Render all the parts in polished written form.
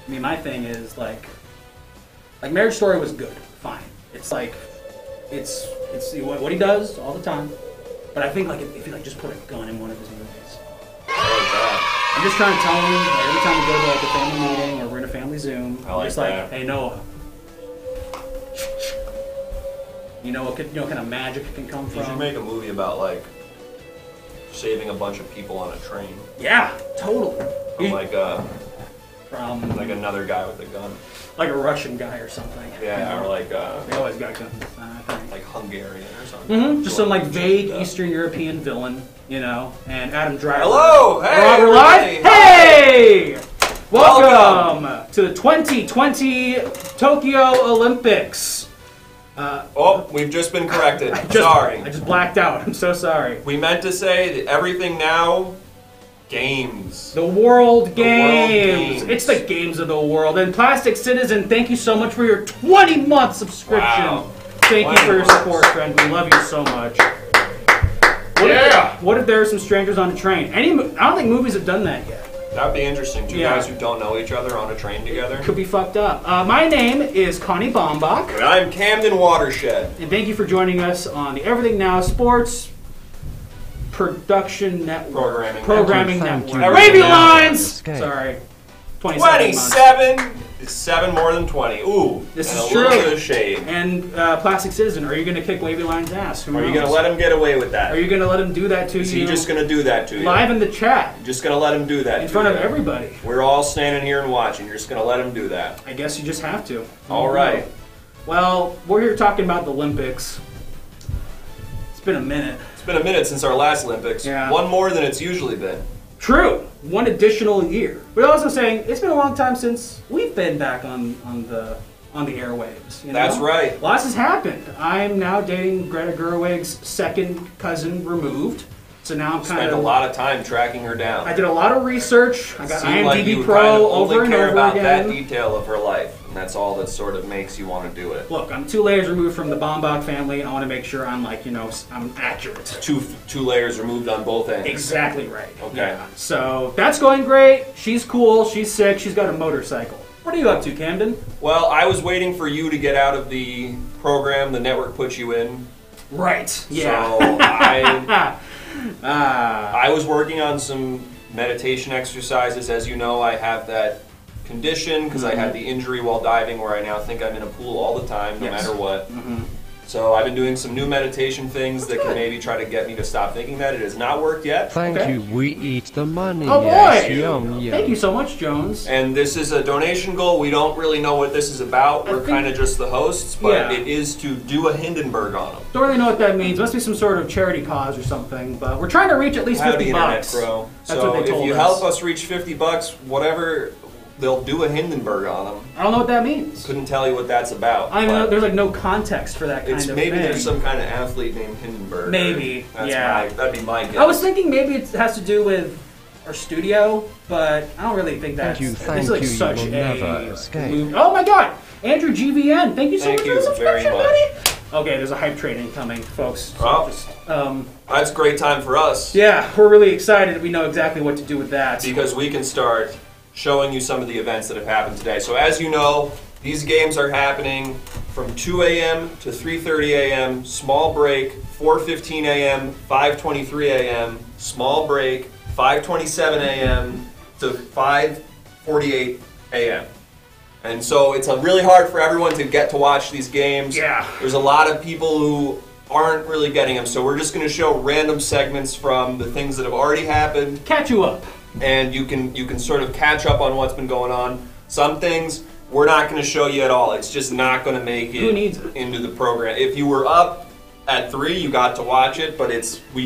I mean, my thing is like Marriage Story was good, fine. It's like, it's what he does all the time. But I think like if you like just put a gun in one of his movies. I'm just trying to tell him like, every time we go to like a family meeting or we're in a family Zoom, I'm just like, hey Noah, you know what kind of magic can come from? You should make a movie about like saving a bunch of people on a train. Yeah, totally. From like another guy with a gun. Like a Russian guy or something. Yeah, you know? or like they always got guns. Like Hungarian or something. Just some like vague Eastern European villain, you know, and Adam Driver. Hello! Hey! We're live? Hey! Welcome to the 2020 Tokyo Olympics. We've just been corrected. Sorry. I just blacked out. I'm so sorry. We meant to say that everything now, games. The World Games. It's the games of the world. And Plastic Citizen, thank you so much for your 20-month subscription. Wow. Thank you for your support, friend. We love you so much. What if there are some strangers on a train? I don't think movies have done that yet. That'd be interesting. Two guys who don't know each other on a train together. Could be fucked up. My name is Connie Baumbach. And I'm Camden Watershed. And thank you for joining us on the Everything Now Sports Production Network. Programming Network. Wavy Lines! Sorry. 27 is 7 more than 20. Ooh, this is true. A little bit of shade. And Plastic Citizen, are you going to kick Wavy Line's ass? Are you going to let him get away with that? Are you going to let him do that to you? Is he just going to do that to you? Live in the chat. You're just going to let him do that in front of everybody. We're all standing here and watching. You're just going to let him do that. I guess you just have to. All right. Well, we're here talking about the Olympics. It's been a minute. It's been a minute since our last Olympics. Yeah. One more than it's usually been. True. One additional year. But also saying it's been a long time since we've been back on the airwaves. You know? That's right. Lots has happened. I'm now dating Greta Gerwig's second cousin removed. So now I'm spent a lot of time tracking her down. I did a lot of research. I got IMDb like you Pro kind of over and care over about again. That detail of her life, and that's all that sort of makes you want to do it. Look, I'm 2 layers removed from the Baumbach family, and I want to make sure I'm I'm accurate. Two layers removed on both ends. Exactly right. Okay. Yeah. So that's going great. She's cool. She's sick. She's got a motorcycle. What are you up to, Camden? Well, I was waiting for you to get out of the program the network put you in. Right. Yeah. So I was working on some meditation exercises. As you know, I have that condition because I had the injury while diving where I now think I'm in a pool all the time, no matter what. So I've been doing some new meditation things that can maybe try to get me to stop thinking that. It has not worked yet. Thank you, we eat the money. Oh boy! Yes, yum, yum. Thank you so much, Jones. And this is a donation goal. We don't really know what this is about. We're kind of just the hosts, but it is to do a Hindenburg on them. Don't really know what that means. Must be some sort of charity cause or something. But we're trying to reach at least $50. Internet, bro. That's so what they told if you us. help us reach $50, whatever, they'll do a Hindenburg on them. I don't know what that means. Couldn't tell you what that's about. I know there's like no context for that kind of maybe thing. There's some kind of athlete named Hindenburg. Maybe, that'd be my guess. I was thinking maybe it has to do with our studio, but I don't really think that's. Thank it's like you. such You will never escape. movie. Oh my God, Andrew GVN, thank you so much for the very subscription, much. buddy. Okay, there's a hype train incoming, folks. So that's a great time for us. Yeah, we're really excited. We know exactly what to do with that because we can start showing you some of the events that have happened today. So as you know, these games are happening from 2 a.m. to 3:30 a.m., small break, 4:15 a.m., 5:23 a.m., small break, 5:27 a.m. to 5:48 a.m. And so it's really hard for everyone to get to watch these games. Yeah. There's a lot of people who aren't really getting them, so we're just going to show random segments from the things that have already happened. Catch you up. And you can sort of catch up on what's been going on. Some things we're not going to show you at all. It's just not going to make it into the program. If you were up at 3, you got to watch it, but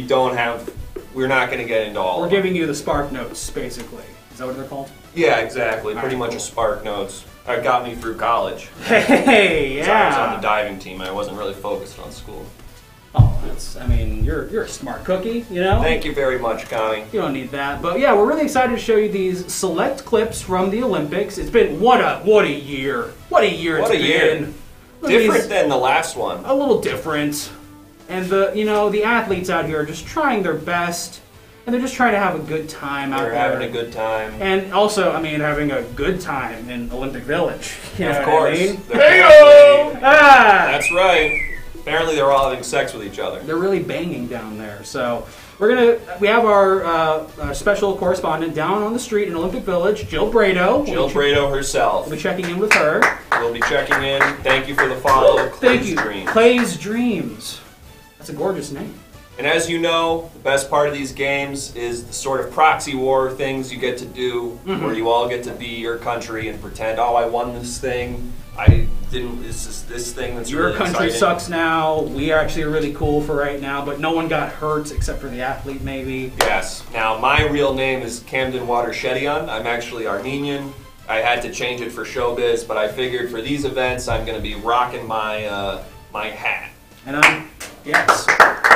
we're not going to get into all. We're giving you the Spark Notes, basically. Is that what they're called? Yeah, exactly. Pretty much a Spark Notes. It got me through college. Hey, yeah. I was on the diving team. I wasn't really focused on school. Oh, you're a smart cookie, you know? Thank you very much, Connie. You don't need that. But yeah, we're really excited to show you these select clips from the Olympics. It's been, what a year. What a year it's been. Different than the last one. A little different. And the athletes out here are just trying their best. and they're just trying to have a good time out They're there. having a good time. And also, I mean, having a good time in Olympic Village. You know Of what I course. mean? They're definitely- Ah! That's right. Apparently, they're all having sex with each other. They're really banging down there. So we have our special correspondent down on the street in Olympic Village, Jill Brado. Jill Brado herself. We'll be checking in with her. We'll be checking in. Thank you for the follow. Thank Clay's you. Dreams. Clay's Dreams. That's a gorgeous name. And as you know, the best part of these games is the sort of proxy war things you get to do, where you all get to be your country and pretend, oh, I won this thing. I didn't. This thing that's Your really country exciting. sucks now. We are actually really cool for right now, but no one got hurt except for the athlete, maybe. Yes. Now, my real name is Camden Watershedian. I'm actually Armenian. I had to change it for showbiz, but I figured for these events, I'm going to be rocking my my hat. And I'm yes.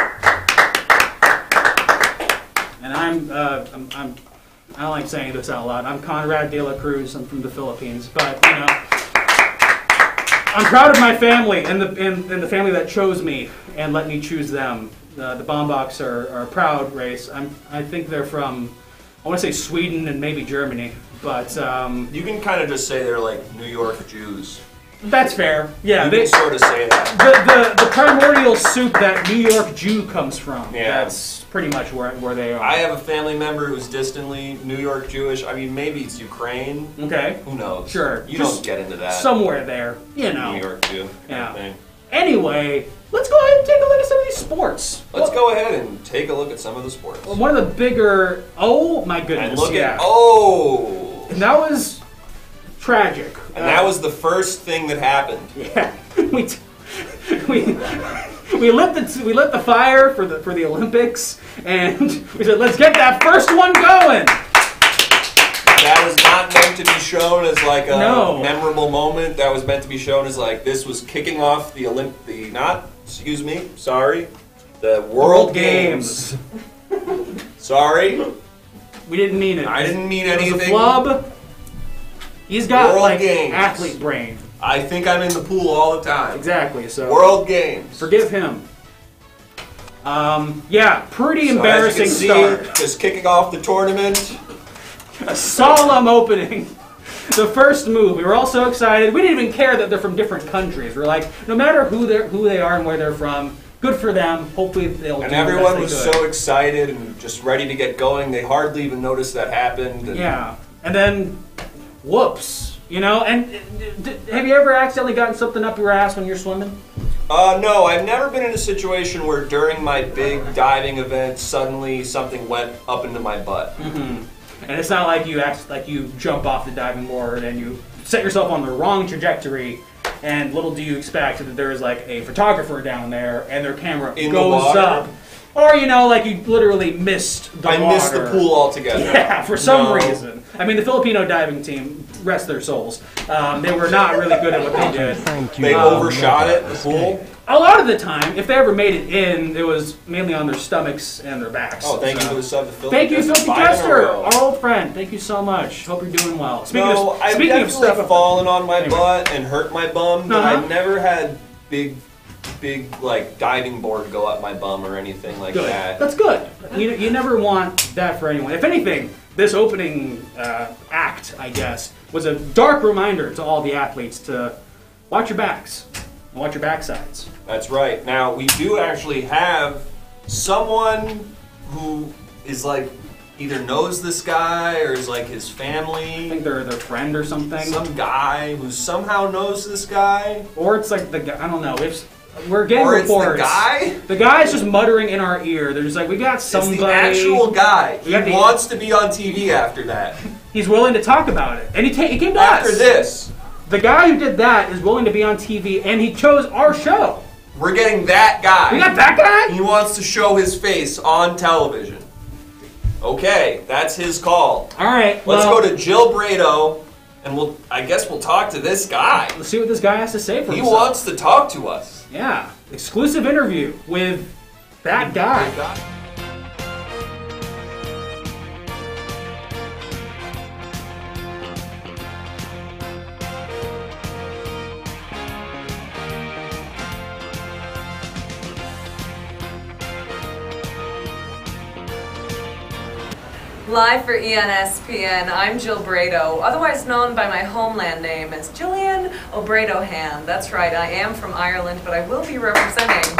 And I'm I don't like saying this out loud. I'm Conrad de la Cruz. I'm from the Philippines, but you know, I'm proud of my family and the family that chose me and let me choose them. The Bombocks are a proud race. I think they're from, I want to say Sweden and maybe Germany, but You can kind of just say they're like New York Jews. that's fair. Yeah, You they, can sort of say that. the primordial soup that New York Jew comes from. Yeah. That's pretty much where they are. I have a family member who's distantly New York Jewish. I mean, maybe it's Ukraine. Okay. Who knows? Sure. You Just don't get into that. somewhere there, you know. New York Jew kind Yeah. of thing. Anyway, let's go ahead and take a look at some of these sports. Let's go ahead and take a look at some of the sports. One of the bigger. Oh my goodness! And look yeah. at oh, And that was tragic. and that was the first thing that happened. Yeah. we lit the fire for the Olympics, and we said let's get that first one going. That was not meant to be shown as like a No. memorable moment. That was meant to be shown as like this was kicking off the World Games. Sorry, We didn't mean it. I didn't mean It was a anything. flub. He's got World like Games. athlete brain. I think I'm in the pool all the time. Exactly. So World Games. forgive him. Yeah, pretty So embarrassing as you can see, start. just kicking off the tournament. A solemn opening. The first move. We were all so excited. We didn't even care that they're from different countries. We're like, no matter who they are and where they're from, good for them. Hopefully they'll And do everyone the was best they so could. excited and just ready to get going. They hardly even noticed that happened. And Yeah. And then, whoops. You know, and have you ever accidentally gotten something up your ass when you're swimming? No, I've never been in a situation where during my big diving event, suddenly something went up into my butt. And it's not like you act like you jump off the diving board and you set yourself on the wrong trajectory, and little do you expect that there is like a photographer down there and their camera In the goes water? up. Or, you know, like you literally missed the water. I missed the pool altogether. Yeah, for some No. reason. I mean, the Filipino diving team, rest their souls, they were not really good at what they did. Thank you. They Um, overshot it, the pool. A lot of the time, if they ever made it in, it was mainly on their stomachs and their backs. Oh, thank you So- for the sub to Phil. Thank you, Filthy 5 in a Kester, row. our old friend. Thank you so much. Hope you're doing well. No, I've speaking of definitely stuff, fallen on my Anyway. butt and hurt my bum, but Uh-huh. I've never had big like diving board go up my bum or anything like good. that. That's good. You never want that for anyone. If anything, this opening act, I guess, was a dark reminder to all the athletes to watch your backs and watch your backsides. That's right. Now, we do actually have someone who is like either knows this guy or is like his I family. think they're their friend or something. Some guy who somehow knows this guy. Or it's like the guy. I don't know. If we're getting Or it's reports. the guy. The guy's just muttering in our ear. They're just like, we got somebody. It's the actual guy. He We got the- wants to be on TV after that. He's willing to talk about it, and he came to After us. this, The guy who did that is willing to be on TV, and he chose our show. we're getting that guy. We got that guy? He wants to show his face on television. Okay, that's his call. All right, Let's well, go to Jill Brado, and I guess we'll talk to this guy. let's see what this guy has to say for He himself. wants to talk to us. Yeah, exclusive interview with that guy. Live for ENSPN, I'm Jill Brado, otherwise known by my homeland name as Gillian O'Bradohan. That's right, I am from Ireland, but I will be representing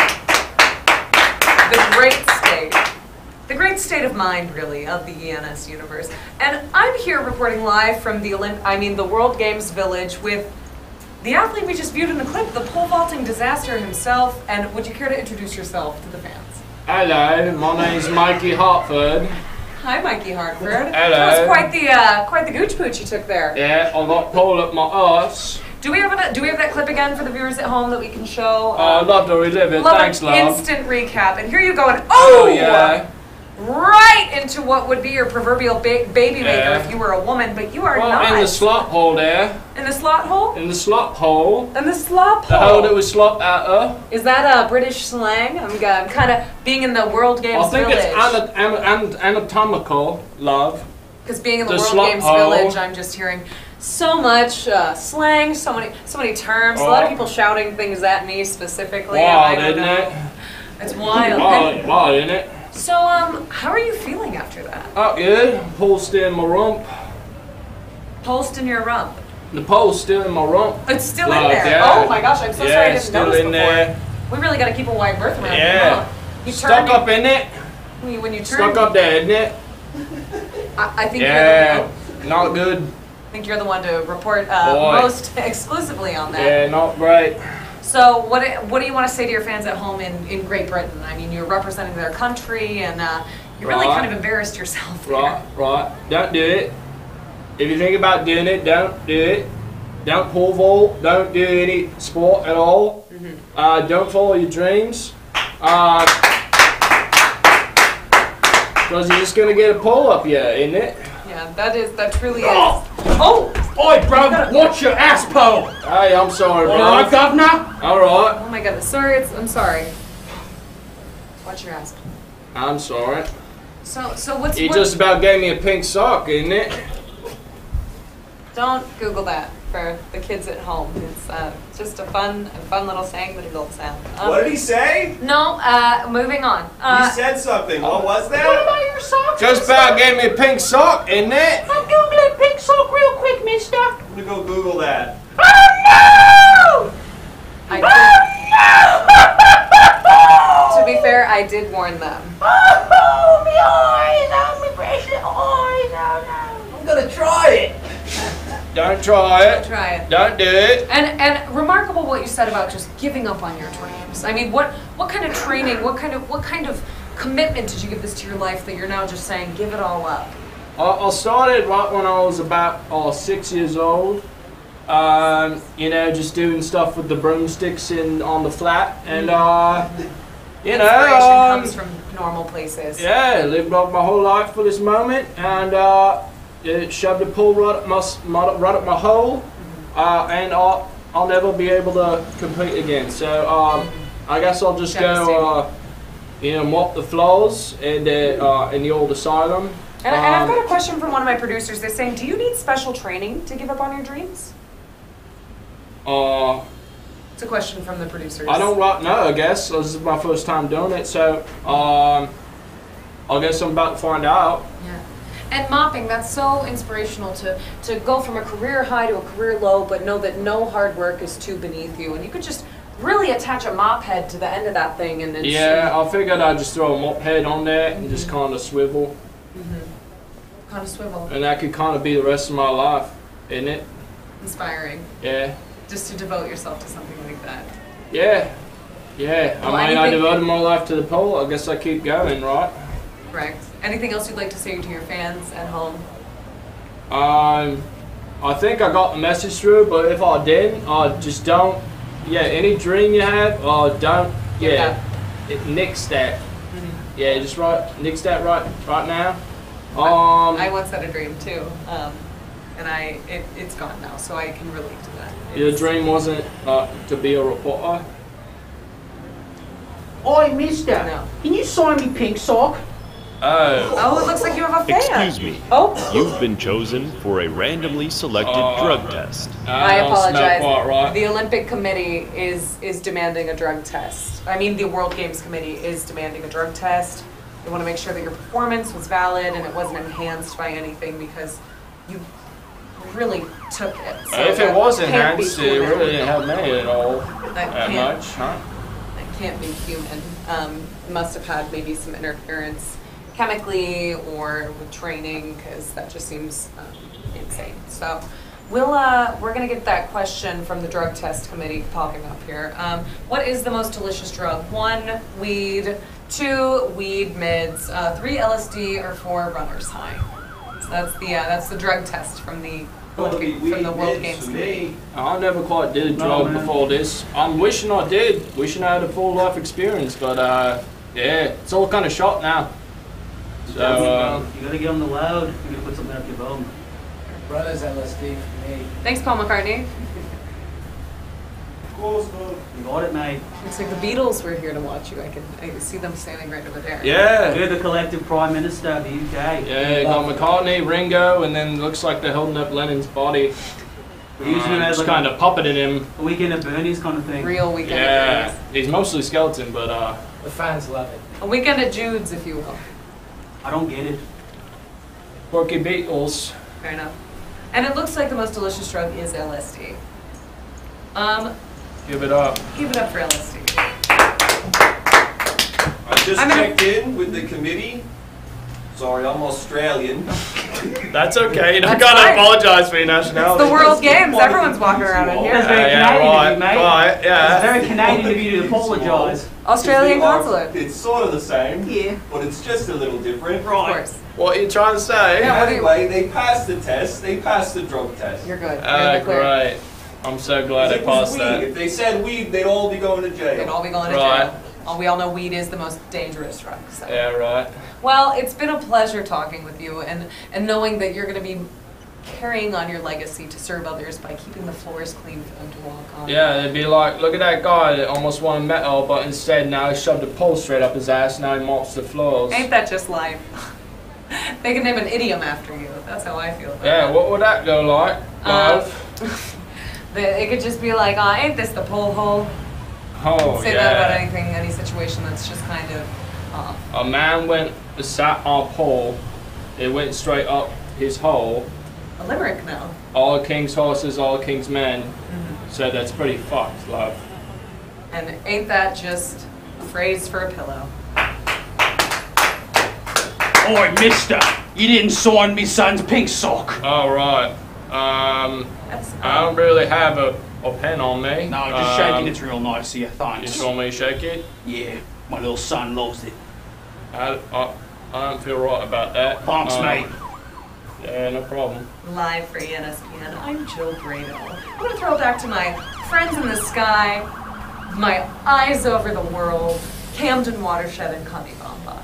the great state of mind, really, of the ENS universe. And I'm here reporting live from the World Games Village with the athlete we just viewed in the clip, the pole vaulting disaster himself. And would you care to introduce yourself to the fans? Hello, my name's Mikey Hartford. Hi, Mikey Hartford. Hello. That was quite the gooch pooch you took there. Yeah, I got pole up my arse. Do we have that clip again for the viewers at home that we can show? I'd love to relive it. Love Thanks, an love. instant recap, and here you go. And Yeah. right into what would be your proverbial baby maker Yeah. if you were a woman, but you are Well, not. in the slop hole there. In the slot hole? In the slop hole. In the slop The hole. hole that was slop at her. Is that a British slang? I'm kind of being in the World Games I think Village. it's anatomical, love. Because being in the the World slop Games hole. Village, I'm just hearing so much slang, so many terms. A lot of people shouting things at me specifically. and I Wild, don't isn't know. it? It's wild. Wild, isn't it? So, how are you feeling after that? Oh, good. Pole's still in my rump. Pulsed in your rump. The pole's still in my rump. It's still in Love, there. yeah. Oh my gosh, I'm so sorry I Yeah, didn't still notice in before. there. We really got to keep a wide berth around here, Yeah. huh? You Stuck turned up in it. when you turn. Stuck up there, isn't it? I think Yeah. Not good. I think you're the one to report Boy. most exclusively on that. Yeah, not great. So what do you want to say to your fans at home in Great Britain? I mean, you're representing their country, and you really Right. kind of embarrassed yourself there. Right. Don't do it. If you think about doing it, don't do it. Don't pole vault. Don't do any sport at all. Don't follow your dreams. Because you're just gonna get a pull up here, isn't it? Yeah, that truly is. Oh! Oh! Oi, bro, watch your ass pole! Hey, I'm sorry, bro. Alright, governor? Alright. Oh my goodness. I'm sorry. Watch your ass. I'm sorry. So what's You what- just about gave me a pink sock, isn't it? Don't Google that for the kids at home. It's just a fun little saying, but it don't sound. What did he say? No, moving on. He said something. What was that? your socks? Just about gave me a pink sock, isn't it? I'm googling pink sock real quick, mister. I'm gonna go Google that. Oh no! To be fair, I did warn them. Oh, my eyes! Oh, my precious eyes! Oh I'm gonna try it. Don't try no! it. Try it. Don't do it. And remarkable what you said about just giving up on your dreams. I mean, what kind of training, what kind of commitment did you give this to your life that you're now just saying, give it all up? I started right when I was about 6 years old. Just doing stuff with the broomsticks on the flat, and Inspiration comes from normal places. yeah, lived off my whole life for this moment, and it shoved a pole right up my hole, and I'll never be able to compete again. So I guess I'll just go, mop the floors in the old asylum. And I've got a question from one of my producers. They're saying, do you need special training to give up on your dreams? It's a question from the producers. I don't right know. I guess this is my first time doing it, so I guess I'm about to find out. Yeah. And mopping, that's so inspirational to go from a career high to a career low, but know that no hard work is too beneath you. And you could just really attach a mop head to the end of that thing and then Yeah, I figured I'd just throw a mop head on there and just kind of swivel, kind of swivel. and that could kind of be the rest of my life, isn't it? Inspiring. Yeah. Just to devote yourself to something like that. Yeah. Well, I anything- devoted my life to the pole. I guess I keep going, right? Correct. Anything else you'd like to say to your fans at home? I think I got the message through, but if I didn't, just don't. Yeah, any dream you have, don't. Yeah, nix that. Yeah, just nix that right now. I once had a dream too, and it's gone now, so I can relate to that. Your dream wasn't to be a reporter. Oi, mister, No. can you sign me pink sock? Oh. Oh, it looks like you have a fan. Excuse me. Oh, You've been chosen for a randomly selected drug test. I don't smell apologize. quite right. The Olympic Committee is demanding a drug test. I mean, the World Games Committee is demanding a drug test. They want to make sure that your performance was valid and it wasn't enhanced by anything because you really took it. So If it was can't be enhanced, it human. really didn't help me at all. That That can't- much, huh? That can't be human. Must have had maybe some interference chemically or with training because that just seems insane. So we're gonna get that question from the drug test committee popping up here. What is the most delicious drug? 1, weed. 2, weed mids. 3, LSD, or 4, runner's high. So that's the drug test from the World Games Committee. I never quite did a No, drug man. before this. I'm wishing I did. Wishing I had a full life experience, but yeah, it's all kind of shot now. So You gotta get on the loud. You gotta put something up your bum. Brothers LSD for me. Thanks, Paul McCartney. You got it, mate. Looks like the Beatles were here to watch you. I can see them standing right over there. yeah, You're the collective prime minister of the UK. yeah, got McCartney, Ringo, and then looks like they're holding up Lennon's body. We're using him as Just like kind of puppeting him. a weekend at Bernie's kind of thing. Real weekend Yeah, at Bernie's. he's mostly skeleton, but The fans love it. A weekend at Jude's, if you will. I don't get it. Porky Beatles. Fair enough. And it looks like the most delicious drug is LSD. Give it up. Give it up for LSD. I just I'm gonna- checked in with the committee. Sorry, I'm Australian. That's okay. You don't That's gotta fine. apologize for your nationality. It's the World Games. Everyone's walking around in That's here. very yeah, Canadian right, of you, mate. right, It's yeah. very Canadian of you to apologise. Australian We are- consulate. It's sort of the same, Yeah. but it's just a little different. Of course. What are you trying to say? Yeah. What do you- Anyway, they passed the test. They passed the drug test. You're good. You're in the clear. Great. I'm so glad I It was passed weed. that. If they said weed, they'd all be going to jail. They'd all be going to Right. jail. We all know weed is the most dangerous drug. So. Yeah, right. Well, it's been a pleasure talking with you and knowing that you're going to be carrying on your legacy to serve others by keeping the floors clean for them to walk on. Yeah, they'd be like, look at that guy that almost won a medal, but instead now he shoved a pole straight up his ass, now he mops the floors. Ain't that just life? They can name an idiom after you. That's how I feel about Yeah, it. what would that go like? It could just be like, oh, ain't this the pole hole? Oh, Say that about yeah. anything, any situation that's just kind of off. A man went, sat on a pole, it went straight up his hole. A limerick now. All king's horses, all king's men. So that's pretty fucked, love. And ain't that just a phrase for a pillow? Oi, mister, you didn't sign me son's pink sock. All right. That's I don't really have a pen on me. No, just shaking it's real nice of you, You thanks. just want me to shake it? Yeah, my little son loves it. I don't feel right about that. Thanks, mate. Yeah, no problem. live for ENSPN. I'm Jill Brado. I'm going to throw it back to my friends in the sky, my eyes over the world, Camden Watershed and Connie Baumbach.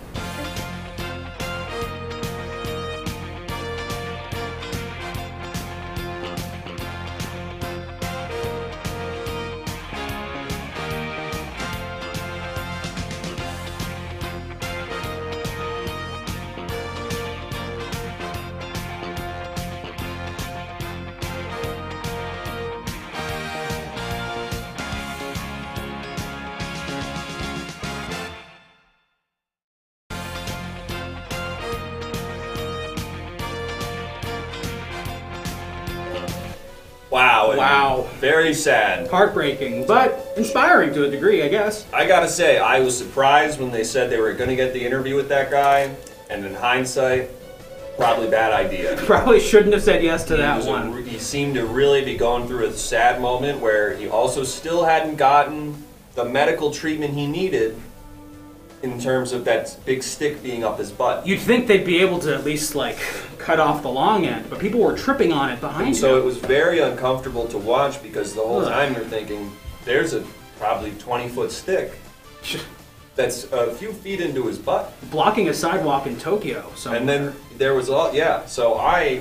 Wow. and Wow. Very sad. Heartbreaking, but inspiring to a degree, I guess. I gotta say, I was surprised when they said they were gonna get the interview with that guy, and in hindsight, probably bad idea. Probably shouldn't have said yes to He that was one. he seemed to really be going through a sad moment where he also still hadn't gotten the medical treatment he needed in terms of that big stick being up his butt. You'd think they'd be able to at least like cut off the long end, but people were tripping on it behind And so you. it was very uncomfortable to watch because the whole Ugh. time you're thinking, there's a probably 20-foot stick that's a few feet into his butt. Blocking a sidewalk in Tokyo. So And then there was all, yeah, so I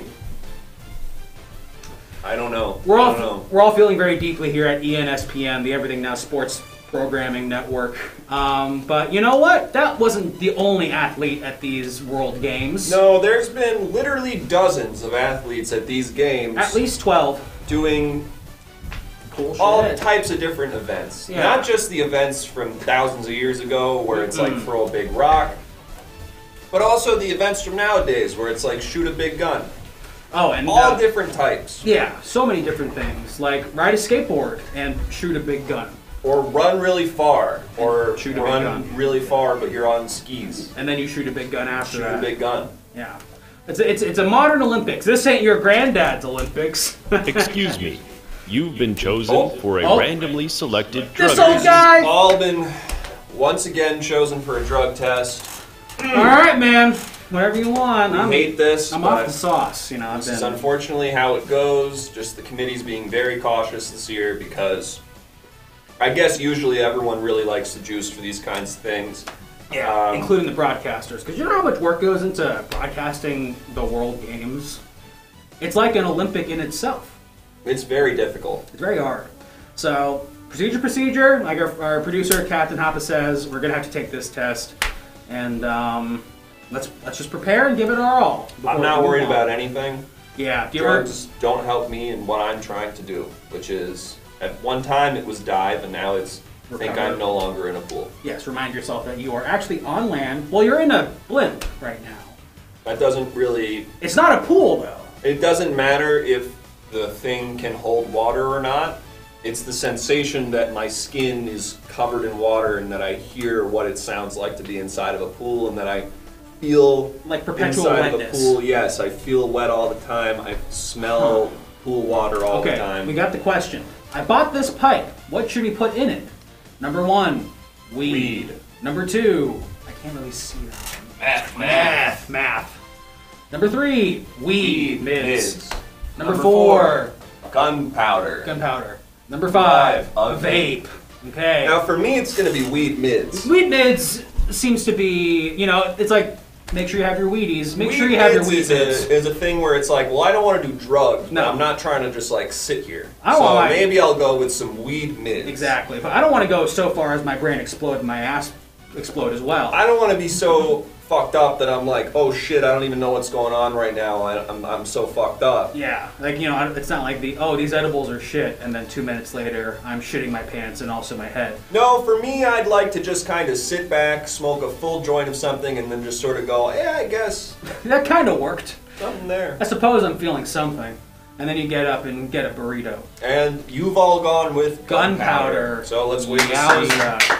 don't know. we're I don't know. all feeling very deeply here at ENSPN, the Everything Now Sports Programming Network. But you know what? That wasn't the only athlete at these World Games. No, there's been literally dozens of athletes at these games At least 12. doing Bullshit. all types of different events. Yeah. Not just the events from thousands of years ago where it's like throw a big rock, But also the events from nowadays where it's like shoot a big gun. Oh, and All different types. yeah, so many different things like ride a skateboard and shoot a big gun, Or run really far. Or Shoot a big run gun. really far but you're on skis. and then you shoot a big gun after Shoot that. a big gun. Yeah, it's a modern Olympics. This ain't your granddad's Olympics. Excuse me. You've been chosen Oh. for a Oh. randomly selected drug This old test. guy. All been once again chosen for a drug test. All right, man. Whatever you want. I hate this, I'm off but the sauce. You know, I've this is been. unfortunately how it goes. Just the committee's being very cautious this year because I guess usually everyone really likes the juice for these kinds of things. Yeah, including the broadcasters, because you know how much work goes into broadcasting the World Games. It's like an Olympic in itself. It's very difficult. It's very hard. So, procedure. Like our producer, Captain Hoppa says, we're gonna have to take this test, and let's just prepare and give it our all. I'm not worried about anything. Yeah. Do you ever? Drugs don't help me in what I'm trying to do, which is at one time it was dive, and now it's think Recover. I'm no longer in a pool. Yes. Remind yourself that you are actually on land. Well, you're in a blimp right now. That doesn't really. It's not a pool though. It doesn't matter if the thing can hold water or not. It's the sensation that my skin is covered in water and that I hear what it sounds like to be inside of a pool and that I feel Like perpetual inside wetness. of a pool. Yes, I feel wet all the time. I smell pool water all the Okay, time. we got the question. I bought this pipe. What should we put in it? Number 1, weed. Number 2, I can't really see that. Math. Number 3, weed. Mids. Number 4, gunpowder. gunpowder. Number 5, A a vape. Okay. Now for me, it's going to be weed mids. Weed mids seems to be, you know, it's like make sure you have your Wheaties. Make sure you have your weed mids mids. is a thing where it's like, well, I don't want to do drugs. No. But I'm not trying to just like sit here. I don't so want my- maybe I'll go with some weed mids. Exactly. But I don't want to go so far as my brain explode and my ass explode as well. I don't want to be so fucked up that I'm like, oh shit, I don't even know what's going on right now. I'm so fucked up. Yeah, like, you know, it's not like these edibles are shit, and then 2 minutes later, I'm shitting my pants and also my head. No, for me, I'd like to just kind of sit back, smoke a full joint of something, and then just sort of go, yeah, I guess That kind of worked. something there. I suppose I'm feeling something. And then you get up and get a burrito. And you've all gone with Gunpowder. So let's wait to see. Yowza.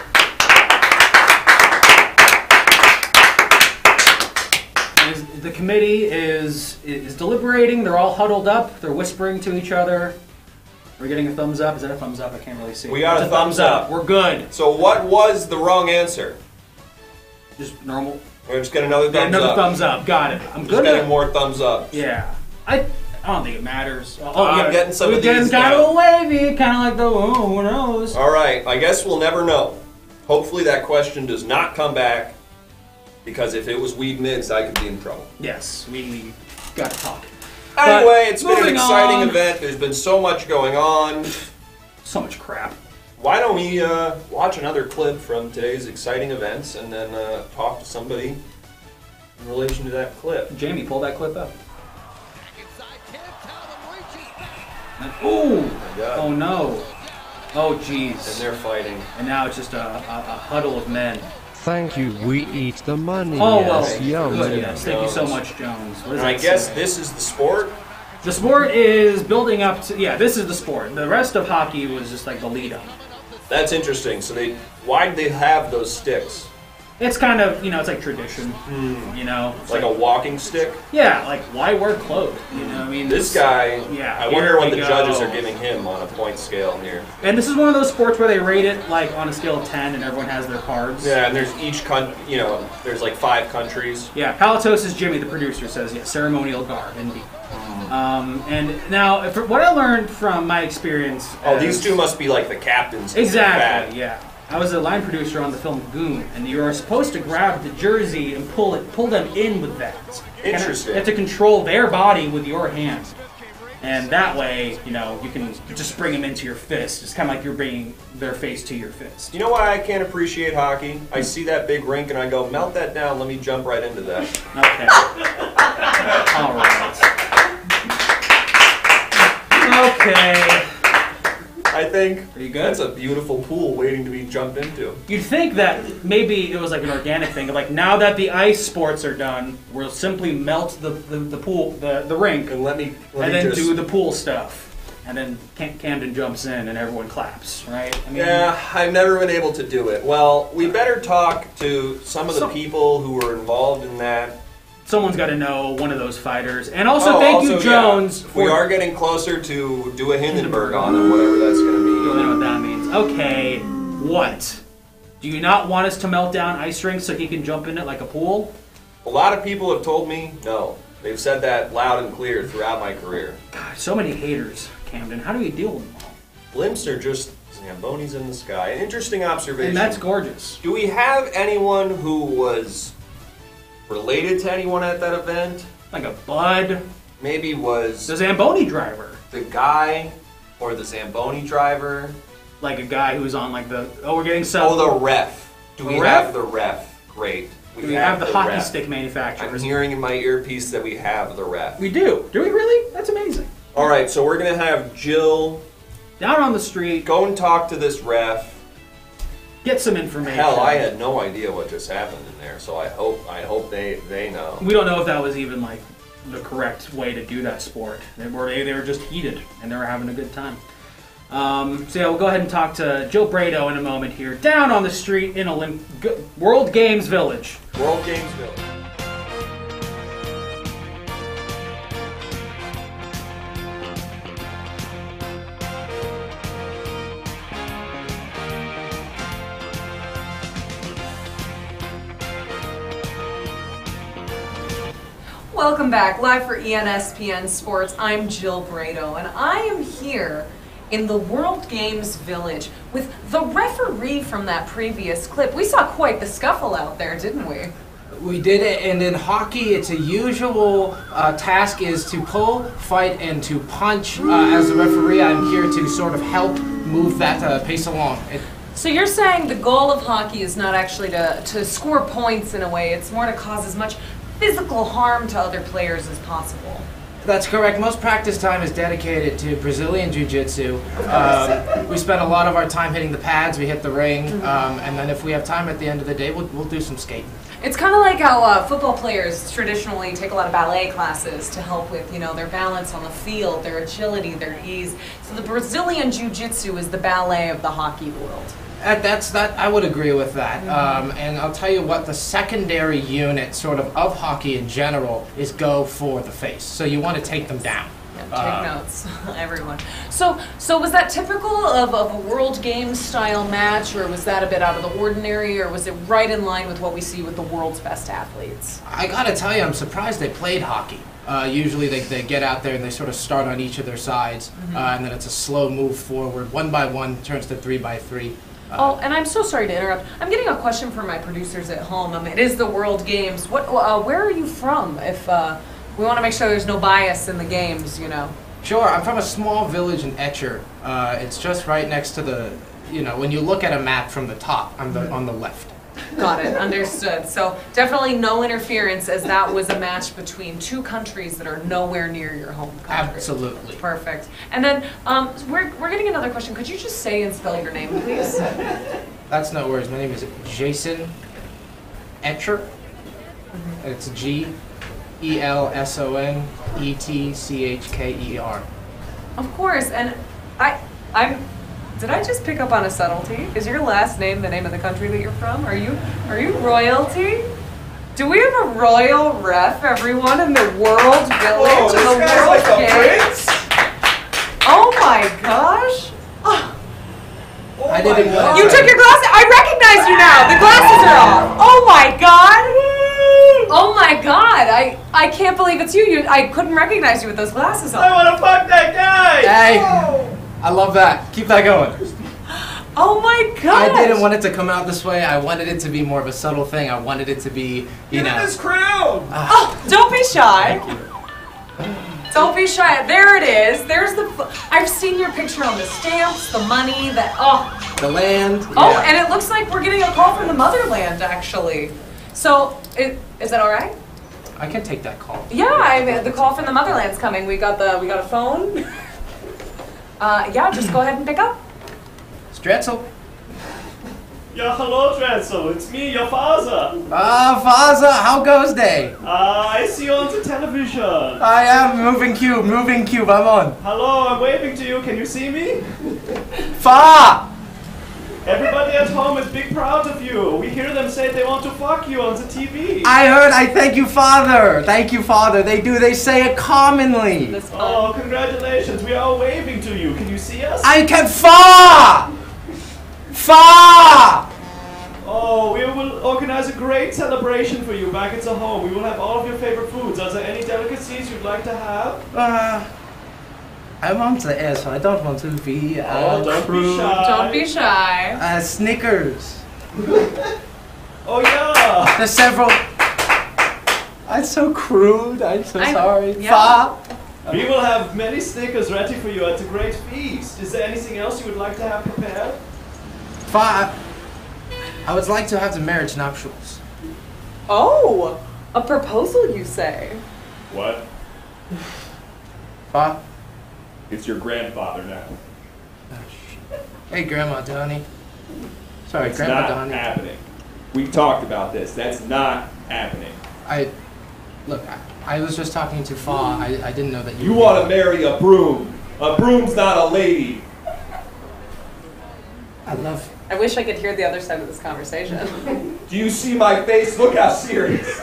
The committee is deliberating. They're all huddled up. They're whispering to each other. We're getting a thumbs up. Is that a thumbs up? I can't really see. We got It's a thumbs up. We're good. So what was the wrong answer? Just normal. We're just getting another Yeah, thumbs another up. thumbs up. Got it. I'm Just good. getting more thumbs up. Yeah. I don't think it matters. I'm getting some We're of getting these kind now. of wavy, kind of like the who knows. All right, I guess we'll never know. Hopefully that question does not come back, because if it was weed mids, I could be in trouble. Yes, we got to talk. Anyway, it's been an moving exciting on. event. There's been so much going on. So much crap. Why don't we watch another clip from today's exciting events and then talk to somebody in relation to that clip? Jamie, pull that clip up. Ooh! God. Oh no! Oh And jeez! they're fighting. And now it's just a huddle of men. Thank you, we eat the money. Oh yes, well, yum, good. yum. Yes, thank you so much, Jones. What does And I that guess say? this is the sport. The sport is building up to. Yeah, this is the sport. The rest of hockey was just like the lead up. That's interesting. So why did they have those sticks? It's kind of, you know, it's like tradition. You know, It's like a walking stick. yeah, like why wear clothes? You know, what I mean, This guy, Yeah, I here wonder what we the go. judges are giving him on a point scale here. And this is one of those sports where they rate it like on a scale of 10, and everyone has their cards. Yeah, and there's each there's like 5 countries. Yeah, Palatos Jimmy, the producer, says yes, ceremonial garb, indeed. And now, what I learned from my experience. Oh, as- these two must be like the captains. 'cause they're Exactly. fat. Yeah, I was a line producer on the film Goon, and you are supposed to grab the jersey and pull them in with that. Interesting. You have to control their body with your hand, and that way, you know, you can just bring them into your fist. It's kind of like you're bringing their face to your fist. You know why I can't appreciate hockey? I see that big rink and I go, melt that down, let me jump right into that. Okay. All right. Okay. I think Are you good? that's a beautiful pool waiting to be jumped into. You'd think that maybe it was like an organic thing. Like now that the ice sports are done, we'll simply melt the pool, the rink, And let me and then just, do the pool stuff. And then Camden jumps in and everyone claps, right? I mean, Yeah, I've never been able to do it. Well, we better talk to some of the people who were involved in that. someone's got to know one of those fighters. And also, thank you, Jones. Yeah. We are getting closer to do a Hindenburg on them, whatever that's going to You mean. know what that means. Okay, what? Do you not want us to melt down ice rinks so he can jump in it like a pool? A lot of people have told me no. They've said that loud and clear throughout my career. God, so many haters, Camden. How do we deal with them all? Blimps are just Zambonis in the sky. An interesting observation. And that's gorgeous. Do we have anyone who was related to anyone at that event? Like a Bud, Maybe was the Zamboni driver. the guy or the Zamboni driver? Like a guy who's on like the, we're getting Oh, the ref. Do The we ref? have the ref? Great. We have the hockey ref. stick I'm manufacturers. hearing in my earpiece that we have the ref. We do. Do we really? That's amazing. All right, so we're gonna have Jill Down on the street, go and talk to this ref. get some information. Hell, I had no idea what just happened in there, so I hope they know. We don't know if that was even like the correct way to do that sport. They were just heated and they were having a good time. So yeah, we'll go ahead and talk to Joe Brado in a moment here, down on the street in World Games Village. World Games Village. Welcome back, live for ENSPN Sports. I'm Jill Brado, and I am here in the World Games Village with the referee from that previous clip. We saw quite the scuffle out there, didn't we? We did it, and in hockey, it's a usual task is to pull, fight, and to punch. As the referee, I'm here to sort of help move that pace along. So you're saying the goal of hockey is not actually to score points in a way, it's more to cause as much physical harm to other players as possible. That's correct. Most practice time is dedicated to Brazilian Jiu-Jitsu. We spend a lot of our time hitting the pads, we hit the ring, and then if we have time at the end of the day, we'll do some skating. It's kind of like how football players traditionally take a lot of ballet classes to help with, their balance on the field, their agility, their ease. So the Brazilian Jiu-Jitsu is the ballet of the hockey world. I would agree with that. And I'll tell you what, the secondary unit of hockey in general is go for the face. So you want to take them down. Yeah, take notes, everyone. So was that typical of a World Games style match, or was that a bit out of the ordinary, or was it right in line with what we see with the world's best athletes? I gotta tell you, I'm surprised they played hockey. Usually they get out there and they sort of start on each of their sides, and then it's a slow move forward. 1 by 1 turns to 3 by 3. And I'm so sorry to interrupt. I'm getting a question from my producers at home. It is the World Games. Where are you from? If we want to make sure there's no bias in the games, Sure, I'm from a small village in Etcher. It's just right next to the, when you look at a map from the top, I'm on the left. Got it, understood. So definitely no interference, as that was a match between two countries that are nowhere near your home country. Absolutely. Perfect. And then we're getting another question. Could you just say and spell your name, please? That's no worries. My name is Jason Etcher. It's GELSONETCHKER. Of course, and did I just pick up on a subtlety? Is your last name the name of the country that you're from? Are you royalty? Do we have a royal ref, everyone, in the World Village? Whoa, in the this guy's World like a Games? prince? Oh my gosh! I didn't want You took your glasses. I recognize you now. The glasses are off. Oh my god! Oh my god! I can't believe it's you. I couldn't recognize you with those glasses on. I want to fuck that guy! Hey, I love that. Keep that going. Oh my god! I didn't want it to come out this way. I wanted it to be more of a subtle thing. I wanted it to be, Get in this crowd! Oh, don't be shy. Don't be shy. There it is. There's I've seen your picture on the stamps, the money, the land. Oh, yeah. and it looks like we're getting a call from the motherland, actually. So, is that all right? I can take that call. Yeah, the call from the motherland's coming. We got a phone. Yeah, just go ahead and pick up. Drexel. Yeah, hello, Drexel. It's me, your father. Father, how goes day? I see you on the television. I am moving cube, I'm on. Hello, I'm waving to you. Can you see me? Fa! Everybody at home is big proud of you. We hear them say they want to fuck you on the TV. I heard, I thank you, Father. Thank you, Father. They say it commonly. Oh, congratulations. We are all waving to you. Can you see us? I can Fa! Fa! Oh, we will organize a great celebration for you back at the home. We will have all of your favorite foods. Are there any delicacies you'd like to have? I want the S, so I don't want to be don't be shy. Don't be shy. Snickers. Oh yeah. There's several. I'm so crude. I'm so sorry. Yeah. Fa. We will have many Snickers ready for you at the great feast. Is there anything else you would like to have prepared? Fa. I would like to have the marriage nuptials. Oh, a proposal, you say? What? Fa. It's your grandfather now. Hey, Grandma Donnie. Sorry, It's Grandma not Donnie. happening. We talked about this. That's not happening. Look, I was just talking to Fa. I didn't know that you. You want to marry a broom. A broom's not a lady. I love. I wish I could hear the other side of this conversation. Do you see my face? Look how serious.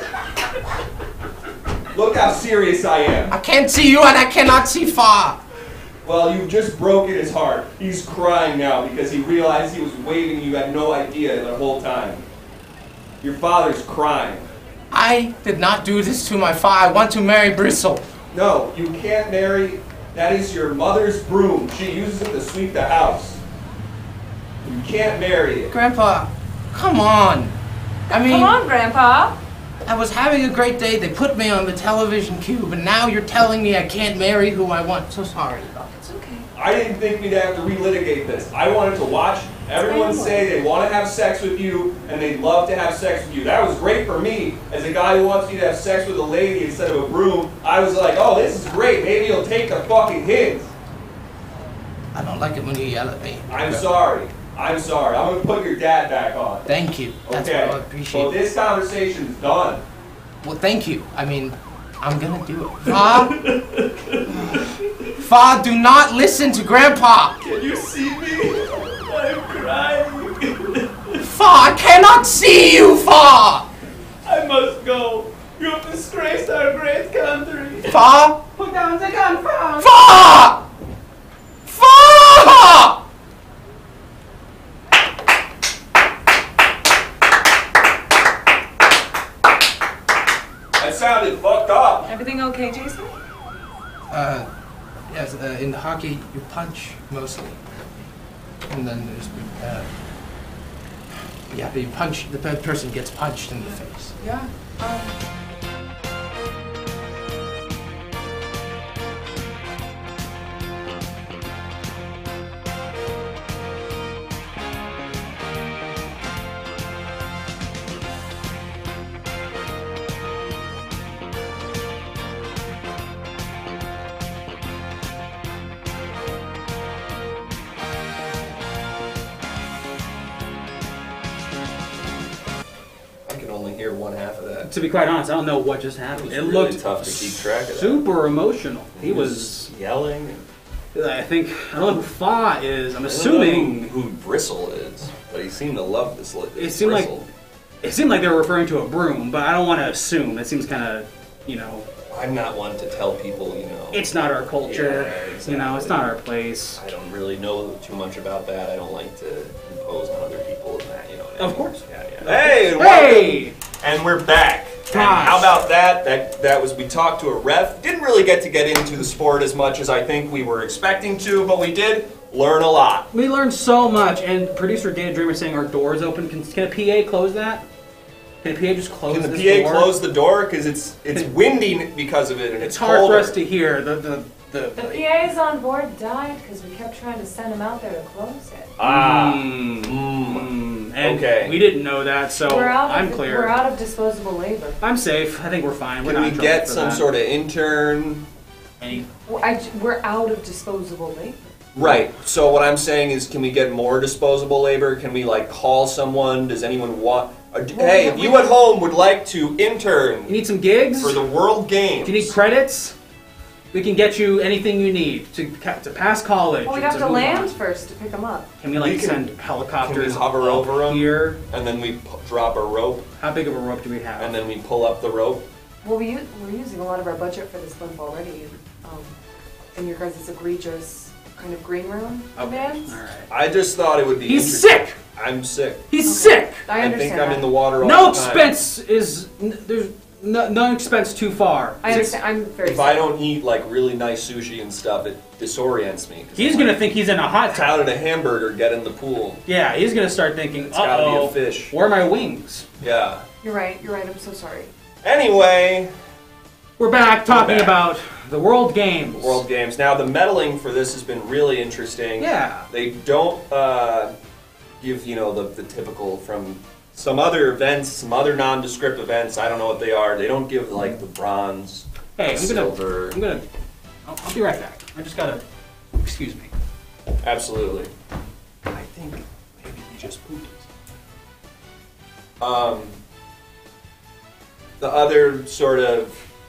Look how serious I am. I can't see you, and I cannot see Fa. Well, you've just broken his heart. He's crying now because he realized he was waving. You had no idea the whole time. Your father's crying. I did not do this to my Fa. I want to marry Bristle. No, you can't marry. That is your mother's broom. She uses it to sweep the house. You can't marry it. Grandpa, come on. I mean, Come on, Grandpa. I was having a great day. They put me on the television cube, and now you're telling me I can't marry who I want. So sorry about it. It's okay. I didn't think we'd have to relitigate this. I wanted to watch everyone say they want to have sex with you and they'd love to have sex with you. That was great for me. As a guy who wants you to have sex with a lady instead of a broom, I was like, oh, this is great. Maybe you'll take the fucking hint. I don't like it when you yell at me. I'm sorry. I'm sorry. I'm going to put your dad back on. Thank you. That's Okay. what I appreciate. Well, this conversation's done. Well, thank you. I mean, I'm gonna do it. Fa? Fa, do not listen to Grandpa. Can you see me? I'm crying. Fa, I cannot see you, Fa. I must go. You have disgraced our great country. Fa? Put down the gun, Fa. Fa! Fa! That sounded fucked up. Everything okay, Jason? Yes, in hockey, you punch mostly. And then there's, yeah, you punch, the person gets punched in the face. Yeah. I can only hear one half of that. To be quite honest, I don't know what just happened. It It was really looked tough to keep track of that. super emotional. He was, yelling. I think, I don't know who Fa is. I'm I don't know assuming. who Bristle is, but he seemed to love this. It seemed like Bristle. It seemed like they were referring to a broom, but I don't want to assume. That seems kind of, you know, I'm not one to tell people, you know. it's not our culture. Yeah, You know, it's not exactly. our place. I don't really know too much about that. I don't like to impose on other people and that, you know. What I Of mean? course. Yeah, yeah. Hey, and Hey! and we're back. And Gosh. how about that? That was, we talked to a ref. Didn't really get into the sport as much as I think we were expecting to, but we did learn a lot. We learned so much, and producer Data Dreamer saying our door's open. Can a PA close that? Can a PA just close Can the this PA door? close the door? Because it's windy because of it, and It's it's hard colder. for us to hear. The PAs on board died because we kept trying to send them out there to close it. And Okay. we didn't know that, so I'm clear. We're out of disposable labor. I'm safe. I think we're fine. We're Can not we in trouble get for some that. sort of intern? Any? We're out of disposable labor. Right. So what I'm saying is, can we get more disposable labor? Can we like call someone? Does anyone want? Hey, if you at home would like to intern You need some gigs? for the World Games, Do you need credits? We can get you anything you need to pass college. Well, we'd and have to move land on. first to pick them up. Can we like We can- send can helicopters we hover up over 'em? here? and then we drop a rope, How big of a rope do we have? and then we pull up the rope. Well, we're using a lot of our budget for this blimp already, in your guys' egregious kind of green room demands. All right. I just thought it would be. He's interesting. sick. I'm sick. He's sick. I I understand think I'm that. in the water all No the time. expense is there's no expense too far. I understand. I'm very If I don't eat like really nice sushi and stuff, it disorients me. 'Cause He's I'm gonna like, think he's in a hot how tub. did a hamburger get in the pool? Yeah, he's gonna start thinking, It's gotta be a uh-oh, fish. where are my wings? Yeah. You're right. I'm so sorry. Anyway, We're back talking back. about the World Games. World Games. Now the medaling for this has been really interesting. Yeah. They don't give the typical from some other events, some other nondescript events. I don't know what they are. They don't give like the bronze, Hey, silver. I'll be right back. I just gotta, excuse me. Absolutely. I think maybe he just pooped. The other sort of.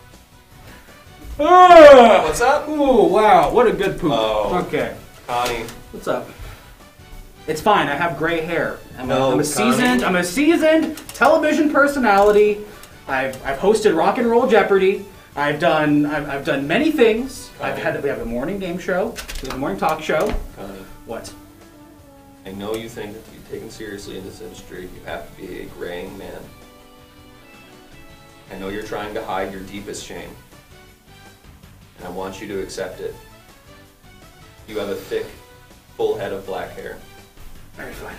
What's up? Ooh, wow, what a good poop. Oh. Okay, Connie. what's up? It's fine. I have gray hair. I'm No, a Connie. seasoned television personality. I've hosted Rock and Roll Jeopardy. I've done many things. We have a morning game show. We have a morning talk show. Connie. What? I know you think that to be taken seriously in this industry, you have to be a graying man. I know you're trying to hide your deepest shame. And I want you to accept it. You have a thick, full head of black hair. Very fine.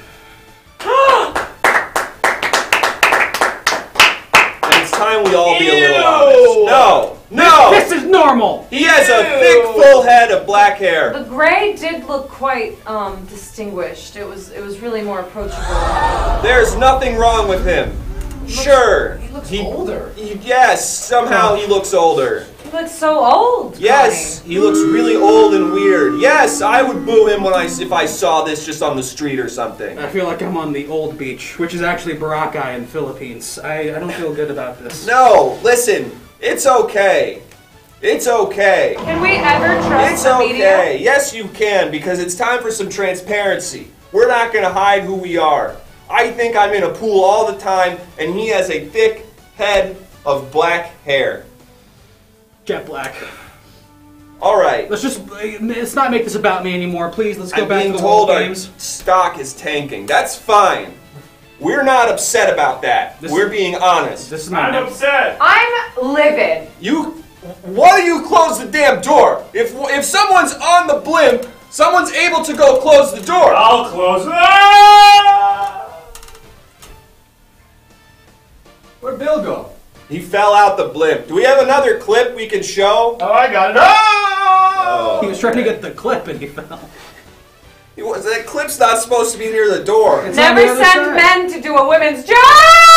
And it's time we all be a little honest. No! This is normal. He has a thick, full head of black hair. The gray did look quite distinguished. It was really more approachable. There's nothing wrong with him. Sure. He looks older. Yes, somehow he looks older. He looks so old. Yes, he looks really old and weird. Yes, I would boo him if I saw this just on the street or something. I feel like I'm on the old beach, which is actually Boracay in the Philippines. I don't feel good about this. No, listen, it's okay. It's okay. Can we ever trust It's the media? okay. Yes, you can, because it's time for some transparency. We're not going to hide who we are. I think I'm in a pool all the time, and he has a thick head of black hair. Jet black. All right. Let's not make this about me anymore, please. Let's go I'm back being to the told World our Games. stock is tanking. That's fine. We're not upset about that. We're being honest. This is not upset. I'm livid. Why do you close the damn door? If someone's on the blimp, someone's able to go close the door. I'll close it. Where'd Bill go? He fell out the blimp. Do we have another clip we can show? Oh, I got it. Oh! He was trying to get the clip and he fell. That clip's not supposed to be near the door. It's on Never the other send side. men to do a women's job.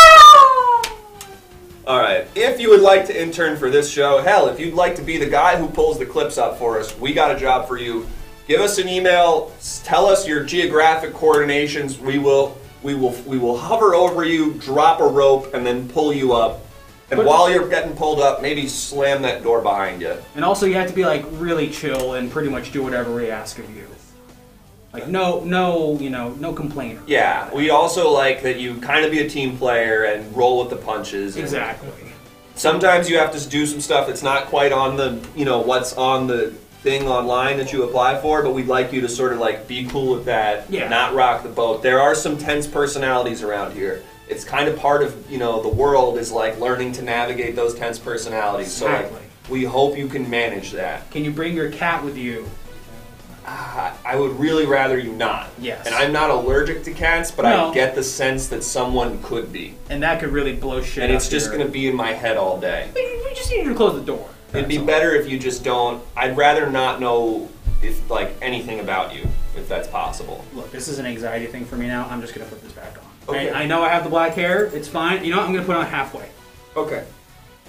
All right. If you would like to intern for this show, hell, if you'd like to be the guy who pulls the clips up for us, we got a job for you. Give us an email. Tell us your geographic coordinations. We will hover over you, drop a rope, and then pull you up. And while you're getting pulled up, maybe slam that door behind you. And also, you have to be like really chill and pretty much do whatever we ask of you. Like no complainer. Yeah, we also like that you kind of be a team player and roll with the punches. And Exactly. sometimes you have to do some stuff that's not quite on the, what's on the thing online that you apply for, but we'd like you to sort of like be cool with that, Yeah. not rock the boat. There are some tense personalities around here. It's kind of part of, the world is like learning to navigate those tense personalities. So Exactly. like, we hope you can manage that. Can you bring your cat with you? I would really rather you not. Yes. And I'm not allergic to cats, but No. I get the sense that someone could be. And that could really blow shit And it's up just your- going to be in my head all day. We just need you to close the door. It'd be That's all. better if you just don't. I'd rather not know anything about you, if that's possible. Look, this is an anxiety thing for me now. I'm just gonna put this back on. Okay. I know I have the black hair. It's fine. You know what? I'm gonna put it on halfway. Okay.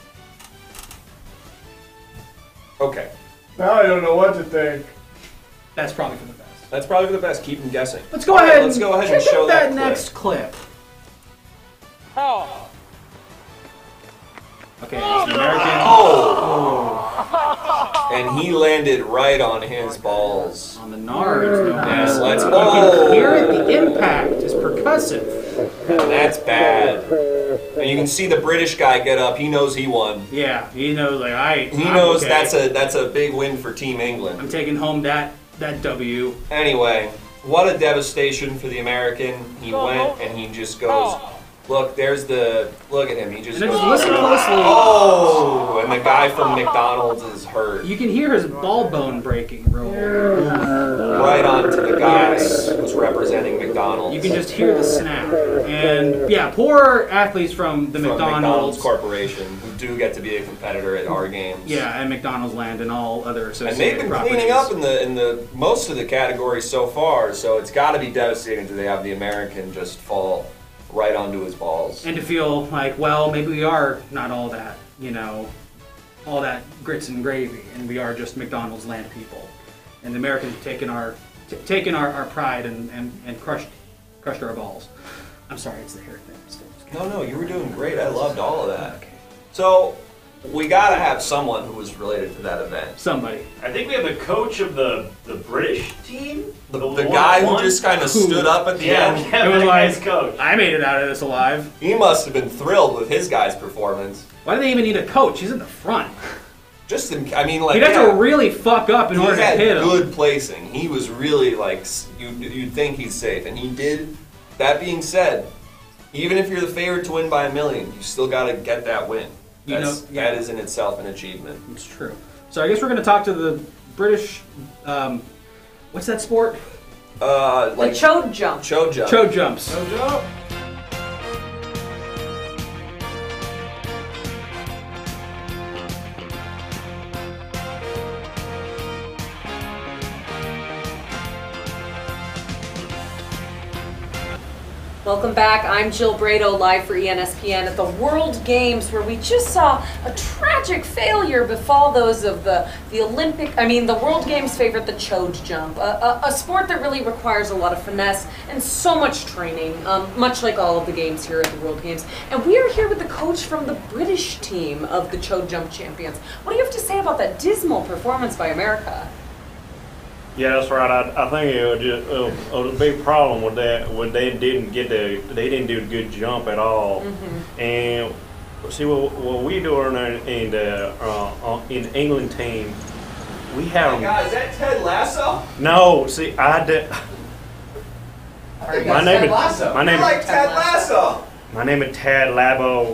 Okay. Now I don't know what to think. That's probably for the best. That's probably for the best. Keep them guessing. Let's go All right, ahead. let's go ahead check and show out that clip. next clip. Okay, it's an American. And he landed right on his balls. On the nards. No Yes, let's You go. can hear it. The impact is percussive. And that's bad. And you can see the British guy get up. He knows he won. Yeah, he knows. Like He knows that's a big win for Team England. I'm taking home that W. Anyway, what a devastation for the American. He went and he just goes, look, look at him. He just And goes, just listen closely. oh, and the guy from McDonald's is hurt. You can hear his ball bone breaking. Right onto the guy who's representing McDonald's. You can just hear the snap. And yeah, poor athletes from the from McDonald's Corporation who do get to be a competitor at our games. Yeah, and McDonald's Land and all other associated And they've been properties. cleaning up in the most of the categories so far, so it's got to be devastating to have the American just fall right onto his balls. And to feel like, well, maybe we are not all that, all that grits and gravy, and we are just McDonald's Land people. And the Americans have taken our pride and crushed our balls. I'm sorry, it's the hair thing. No, you were doing great. I loved all of that. Okay. So, we got to have someone who was related to that event. Somebody. I think we have the coach of the British team. The guy who just kind of stood up at the end. Yeah, it was like, coach. I made it out of this alive. He must have been thrilled with his guy's performance. Why do they even need a coach? He's in the front. He'd have to really fuck up in order to hit him. He had good placing. He was really you'd think he's safe, and he did. That being said, even if you're the favorite to win by 1 million, you still got to get that win. That is in itself an achievement. It's true. So I guess we're going to talk to the British. What's that sport? The chode jump. Chode jump. Chode jumps. Chode jump. Welcome back. I'm Jill Brado, live for ENSPN at the World Games, where we just saw a tragic failure befall those of the World Games favorite, the chode jump, a sport that really requires a lot of finesse and so much training, much like all of the games here at the World Games. And we are here with the coach from the British team of the chode jump champions. What do you have to say about that dismal performance by America? Yeah, that's right. I think it was just a big problem with that when they didn't do a good jump at all. Mm-hmm. And see what we do in the England team, we have. Hey guys, is that Ted Lasso? No, see, I did. My name is Ted Lasso. My name is Tad Labo.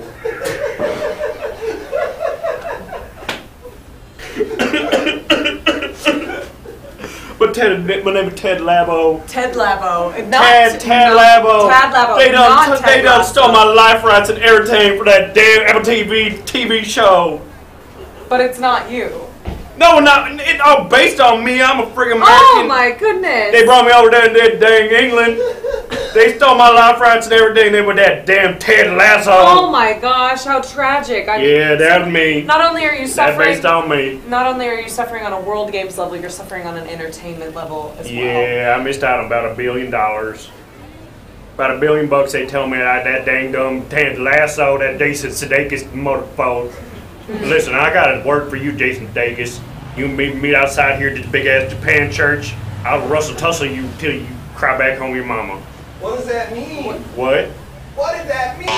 But my name is Ted Labo. Ted Labo. Tad Labo. Tad Labo. They done stole my life rights and everything for that damn Apple TV show. But it's not you. No, it's all based on me. I'm a friggin' American. Oh my goodness. They brought me over there to dang England. They stole my life rights and everything. They were that damn Ted Lasso. Oh my gosh, how tragic. Yeah, that was me. Not only are you suffering. That's based on me. Not only are you suffering on a World Games level, you're suffering on an entertainment level as well. Yeah, I missed out on about $1 billion. About $1 billion they told me that dang dumb Ted Lasso, that Jason Sudeikis motherfucker. Listen, I gotta work for you, Jason Sudeikis. You meet outside here at this big ass Japan church. I'll Russell tussle you till you cry back home to your mama. What does that mean? What? What did that mean?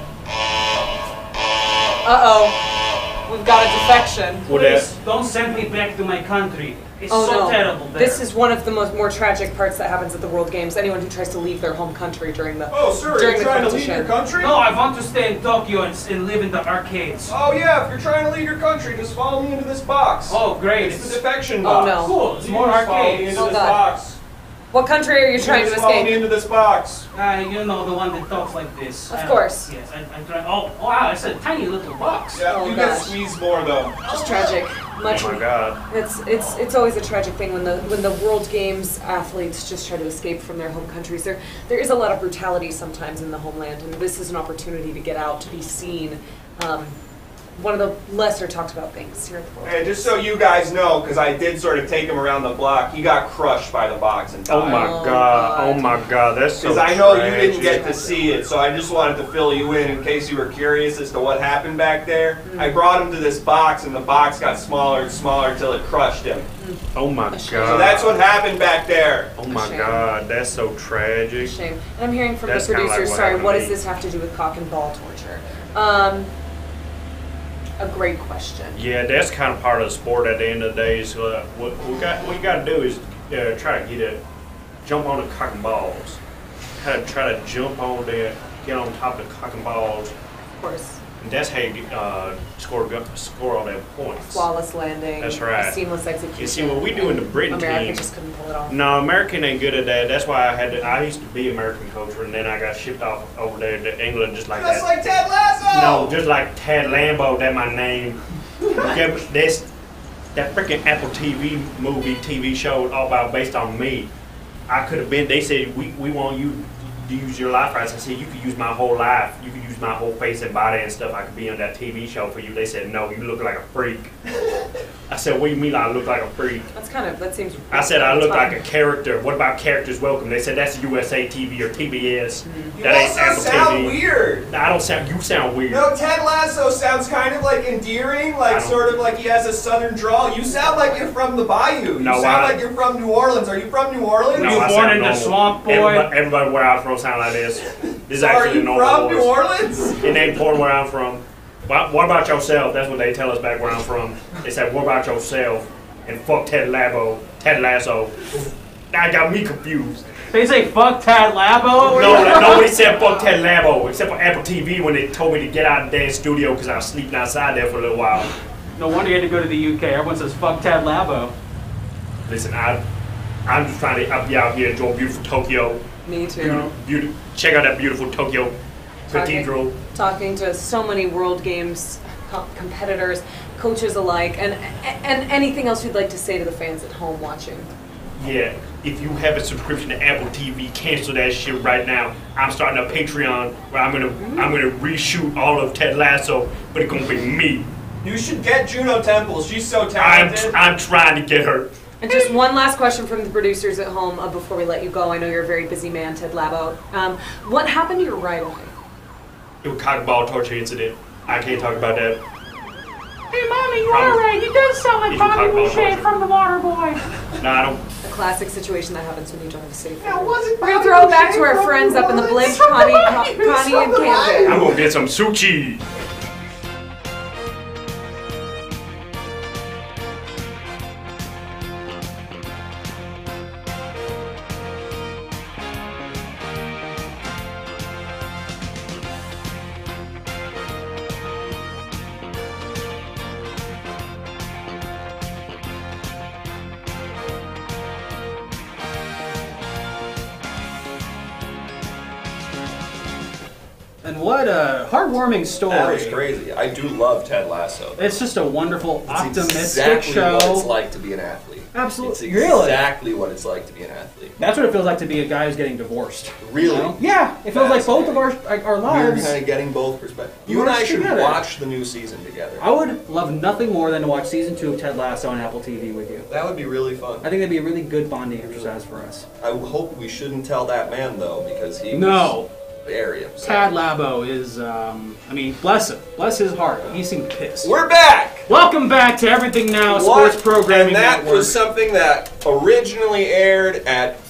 Uh-oh. We've got a defection. Please, don't send me back to my country. It's so terrible there. This is one of the more tragic parts that happens at the World Games. Anyone who tries to leave their home country during the Oh, sir, during you're the trying to competition. leave your country? No, I want to stay in Tokyo and live in the arcades. Oh yeah, if you're trying to leave your country, just follow me into this box. Oh, great. It's the defection box. Oh no. Cool, it's more Just follow me arcades. into Oh, this God. box. What country are you trying to Just follow me escape? into this box. You know, the one that talks like this. Of course. Yes, I try. Oh, wow, it's a tiny little box. Yeah, Oh, you gosh. get squeezed more though. Just tragic. Much. Oh my God. It's always a tragic thing when the World Games athletes just try to escape from their home countries. There is a lot of brutality sometimes in the homeland, and this is an opportunity to get out, to be seen. one of the lesser talked about things here at the World. Hey, just so you guys know, because I did sort of take him around the block, he got crushed by the box and died. Oh my god! Oh my god! That's so. Because I know you tragic. didn't get to see it, so I just wanted to fill you in case you were curious as to what happened back there. I brought him to this box, and the box got smaller and smaller until it crushed him. Oh my god! So that's what happened back there. Oh my Shame. god! That's so tragic. Shame. And I'm hearing from That's the kinda like producers, what sorry, happened what to does me. this have to do with cock and ball torture? A great question. Yeah, that's kind of part of the sport at the end of the day. So what you got to do is try to jump on the cock and balls. Try to jump on there, get on top of the cock and balls. Of course. And that's how you score all them points. Flawless landing. That's right. Seamless execution. You see, what we do in the Britain America team. just couldn't pull it off. No, American ain't good at that. That's why I used to be American coach, and then I got shipped off over there to England just like Just that. like Ted Lasso! No, just like Ted Lambo, that's my name. Yeah, but that freaking Apple TV show all about based on me. I could have been, they said, we want you to use your life rights. I said, you could use my whole life. You could use my whole face and body and stuff. I could be on that TV show for you. They said, no, you look like a freak. I said, what do you mean I look like a freak? That seems. I said, I look like a character. What about Characters Welcome? They said, that's USA TV or TBS. You That ain't also Apple sound TV. weird. No, I don't sound, you sound weird. No, Ted Lasso sounds kind of like endearing, like sort of like he has a southern drawl. You sound like you're from the Bayou. You No, sound like you're from New Orleans. Are you from New Orleans? No, I sound normal. Everybody where I'm from sound like this. This is So are actually you normal from voice. New Orleans? It ain't important where I'm from. What about yourself? That's what they tell us back where I'm from. They said, what about yourself? And fuck Ted Lasso. That got me confused. They say fuck Ted Labo? No, nobody said fuck Ted Labo, except for Apple TV when they told me to get out of the damn studio because I was sleeping outside there for a little while. No wonder you had to go to the UK. Everyone says fuck Ted Labo. Listen, I'm just trying to be out here enjoy beautiful Tokyo. Me too. Check out that beautiful Tokyo Cathedral. Talking to so many World Games competitors, coaches alike, and anything else you'd like to say to the fans at home watching. Yeah, if you have a subscription to Apple TV, cancel that shit right now. I'm starting a Patreon where I'm gonna reshoot all of Ted Lasso, but it's gonna be me. You should get Juno Temple. She's so talented. I'm trying to get her. And just one last question from the producers at home before we let you go. I know you're a very busy man, Ted Labo. What happened to your right eye? It was a cockball torture incident. I can't talk about that. Hey, Mommy, you are right. You do sound like It's Bobby a cockball Boucher torture. from The Water Boy. No, I don't. A classic situation that happens when you don't have a safe. Now, wasn't We're gonna Bobby throw it back Boucher to our from friends New up in the Orleans? Blake, Connie and Camden. I'm gonna get some sushi. And what a heartwarming story. That was crazy. I do love Ted Lasso. It's just a wonderful, It's optimistic exactly show. what it's like to be an athlete. Absolutely. It's Really? exactly what it's like to be an athlete. That's what it feels like to be a guy who's getting divorced. Really? You know? Yeah, it feels like both of our We're lives. kind of getting both perspectives. You and I merged should together. watch the new season together. I would love nothing more than to watch season 2 of Ted Lasso on Apple TV with you. That would be really fun. I think that'd be a really good bonding exercise for us. I hope we shouldn't tell that man though, because he No. was very upset. Tad Labo is, bless him. Bless his heart. He seemed pissed. We're back! Welcome back to Everything Now What? Sports Programming And that Network. was something that originally aired at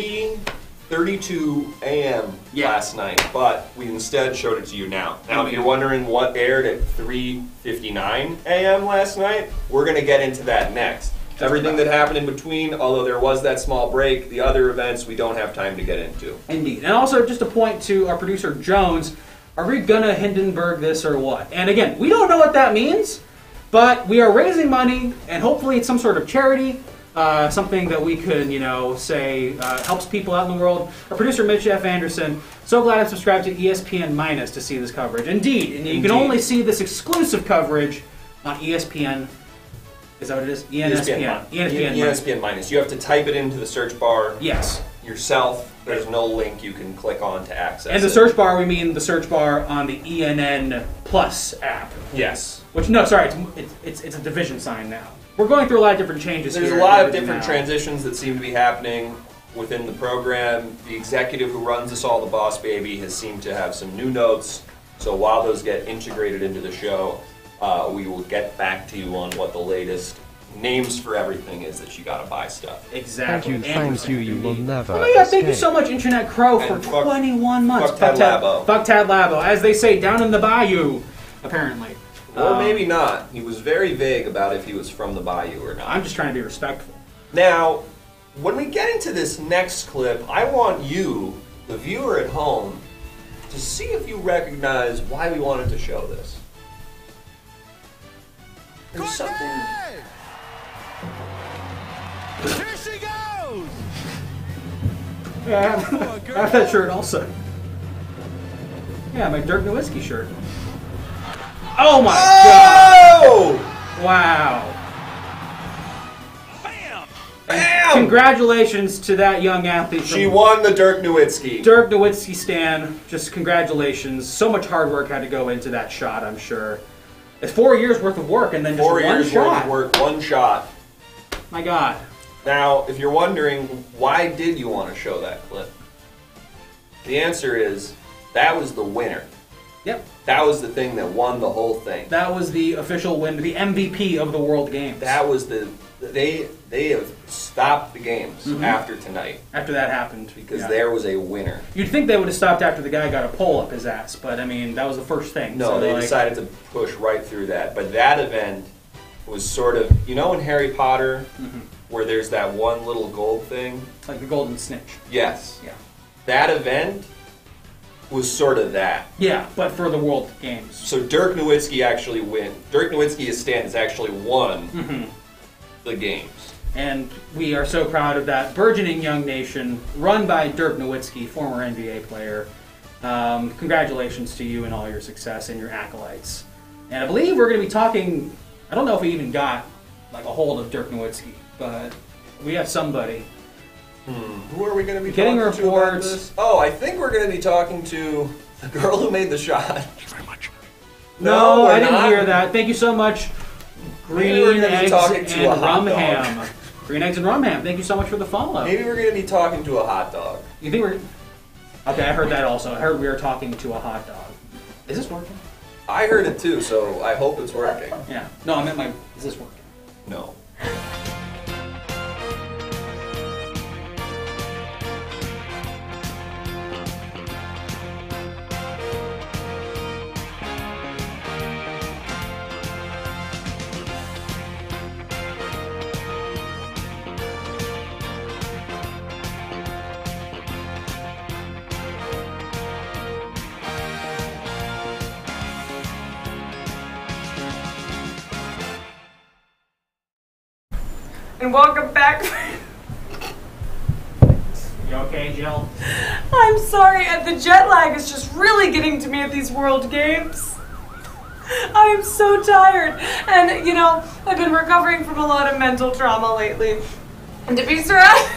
3:32 a.m. last night, but we instead showed it to you now. Now, if you're wondering what aired at 3:59 a.m. last night, we're going to get into that next. Everything that happened in between, although there was that small break, the other events we don't have time to get into. Indeed. And also, just a point to our producer, Jones, are we gonna Hindenburg this or what? And again, we don't know what that means, but we are raising money, and hopefully it's some sort of charity, something that we could, say helps people out in the world. Our producer, Mitch F. Anderson, so glad I subscribed to ESPN Minus to see this coverage. Indeed. And you can only see this exclusive coverage on ESPN. Is that what it is? ESPN. ESPN Minus. You have to type it into the search bar. Yes. yourself. There's no link you can click on to access And the it. search bar, we mean the search bar on the ENN Plus app. Yes. Which, no, sorry, it's a division sign now. We're going through a lot of different changes There's here. a lot of Division different now. transitions that seem to be happening within the program. The executive who runs us all, the Boss Baby, has seemed to have some new notes. So while those get integrated into the show, we will get back to you on what the latest names for everything is that you gotta buy stuff. Exactly. Thank you, you will never Oh my God, thank you escape. so much, Internet Crow, for And fuck- 21 months. fuck Tad Labo. Fuck Tad Labo. As they say, down in the bayou, apparently. Or maybe not. He was very vague about if he was from the Bayou or not. I'm just trying to be respectful. Now, when we get into this next clip, I want you, the viewer at home, to see if you recognize why we wanted to show this. There's something... Here she goes! Yeah, I have that shirt also. Yeah, my Dirk Nowitzki shirt. Oh my God! Wow. Bam! Congratulations to that young athlete. She won the Dirk Nowitzki. Dirk Nowitzki Stan, just congratulations. So much hard work had to go into that shot, I'm sure. It's 4 years worth of work and then just 4 one years shot. worth of work, one shot. My God. Now, if you're wondering, why did you want to show that clip? The answer is, that was the winner. Yep. That was the thing that won the whole thing. That was the official win, the MVP of the World Games. That was the... They have stopped the games after tonight. After that happened. Because there was a winner. You'd think they would have stopped after the guy got a pole up his ass, but I mean, that was the first thing. No, So they like, decided to push right through that. But that event was sort of... You know in Harry Potter, where there's that one little gold thing? Like the golden snitch. Yes. Yeah. That event was sort of that. Yeah, but for the World Games. So Dirk Nowitzki actually win. Dirk Nowitzki has actually won the games. And we are so proud of that burgeoning young nation run by Dirk Nowitzki, former NBA player. Congratulations to you and all your success and your acolytes. And I believe we're going to be talking, I don't know if we even got like a hold of Dirk Nowitzki, but we have somebody. Who are we going to be Getting talking to about reports. this? Oh, I think we're going to be talking to the girl who made the shot. Thank you very much. No, we're I didn't not. hear that. Thank you so much. Maybe we're Green gonna be eggs talking to a and hot rum dog. ham. Green eggs and rum ham. Thank you so much for the follow. Maybe we're going to be talking to a hot dog. You think we're... Okay, I heard that also. I heard we were talking to a hot dog. Is this working? I heard it too, so I hope it's working. Yeah. No, I meant my... Is this working? No. And welcome back. You okay, Jill? I'm sorry, the jet lag is just really getting to me at these World Games. I am so tired. And, you know, I've been recovering from a lot of mental trauma lately. And to be surrounded...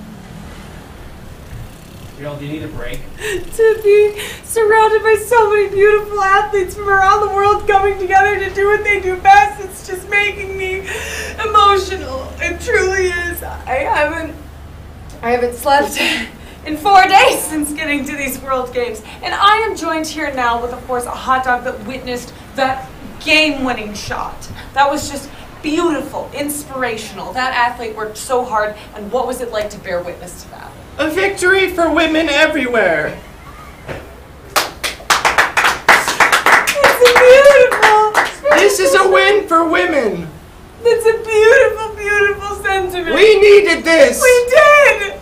Jill, do you need a break? to be surrounded by so many beautiful athletes from around the world coming together to do what they do best, it's just making me emotional. It truly is. I haven't slept in 4 days since getting to these World Games. And I am joined here now with, of course, a hot dog that witnessed that game-winning shot. That was just beautiful, inspirational. That athlete worked so hard, and what was it like to bear witness to that? A victory for women everywhere. It's beautiful. This is a win for women. It's a beautiful, beautiful sentiment. We needed this. We did.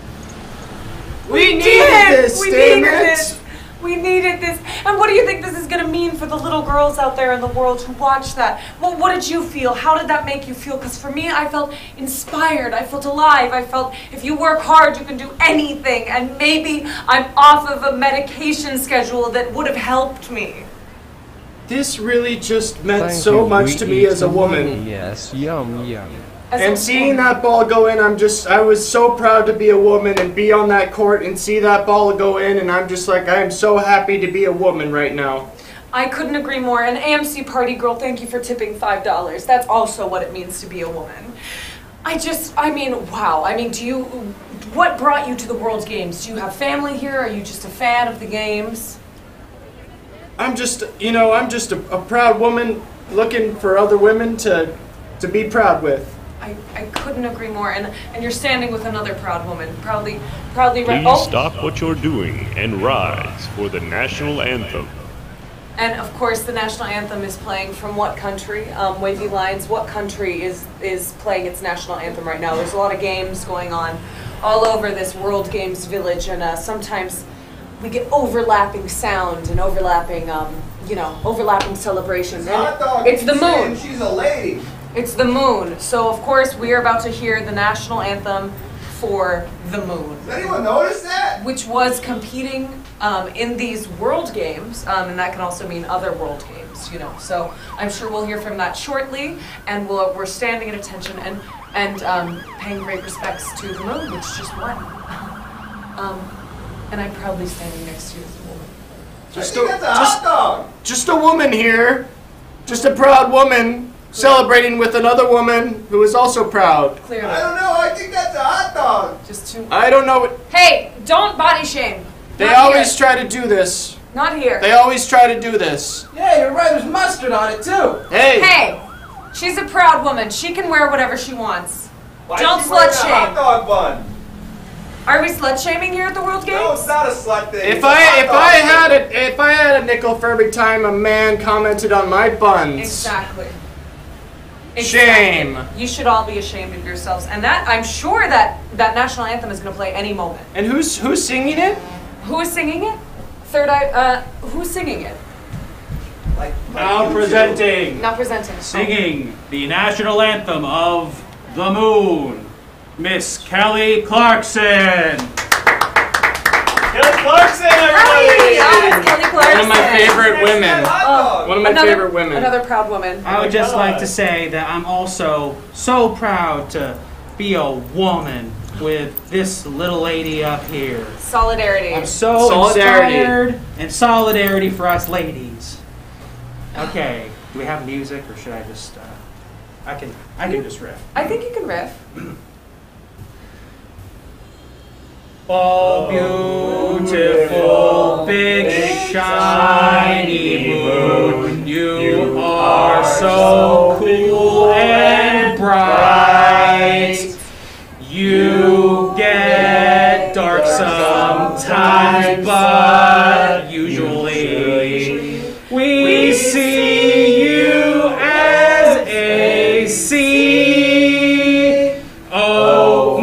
We needed this. We damn needed it. this. We needed this. And what do you think this is going to mean for the little girls out there in the world who watch that? Well, what did you feel? How did that make you feel? Because for me, I felt inspired. I felt alive. I felt if you work hard, you can do anything. And maybe I'm off of a medication schedule that would have helped me. This really just meant Thank so you, much we to me eat as a the woman. money, yes, yum, yum. And seeing that ball go in, I was so proud to be a woman and be on that court and see that ball go in, and I'm just like, I am so happy to be a woman right now. I couldn't agree more. And AMC Party Girl, thank you for tipping $5. That's also what it means to be a woman. I mean, wow. I mean, what brought you to the World Games? Do you have family here? Are you just a fan of the games? I'm just a proud woman looking for other women to be proud with. I couldn't agree more. And you're standing with another proud woman. Proudly. Please stop what you're doing and rise for the national anthem. And of course, the national anthem is playing from what country? Wavy Lines, what country is playing its national anthem right now? There's a lot of games going on all over this World Games Village, and sometimes we get overlapping sound and overlapping celebration. And it's the moon. She's a lady. It's the moon. So of course, we are about to hear the national anthem for the moon. Does anyone notice that? Which was competing in these World Games, and that can also mean other World Games, So I'm sure we'll hear from that shortly, and we're standing at attention and paying great respects to the moon, which just won. And I'm proudly standing next to you as a woman. Just a woman here, just a proud woman celebrating with another woman who is also proud. Clearly. I don't know. I think that's a hot dog. Just two. I don't know what. Hey, don't body shame. They always try to do this. Not here. They always try to do this. Yeah, you're right. There's mustard on it too. Hey, she's a proud woman. She can wear whatever she wants. Why Don't is she wearing slut a shame. hot dog bun? Are we slut shaming here at the World Games? No, it's not a slut thing. If I had a nickel for every time a man commented on my buns. Exactly. Shame. You should all be ashamed of yourselves. And that I'm sure that national anthem is going to play any moment. And who's singing it? Who is singing it? Third Eye. Who's singing it? Now presenting. Not presenting. Singing the national anthem of the moon, Miss Kelly Clarkson. Kelly Clarkson, everybody! Yes, Kelly Clarkson. One of my favorite women. One of my favorite women. Another proud woman. I would just like to say that I'm also so proud to be a woman with this little lady up here. Solidarity. I'm so inspired, and solidarity for us ladies. Okay, do we have music, or should I just? I can just riff. I think you can riff. Oh, beautiful, big, shiny moon, you are so cool and bright. You get dark sometimes, but usually we see you as a sea. Oh,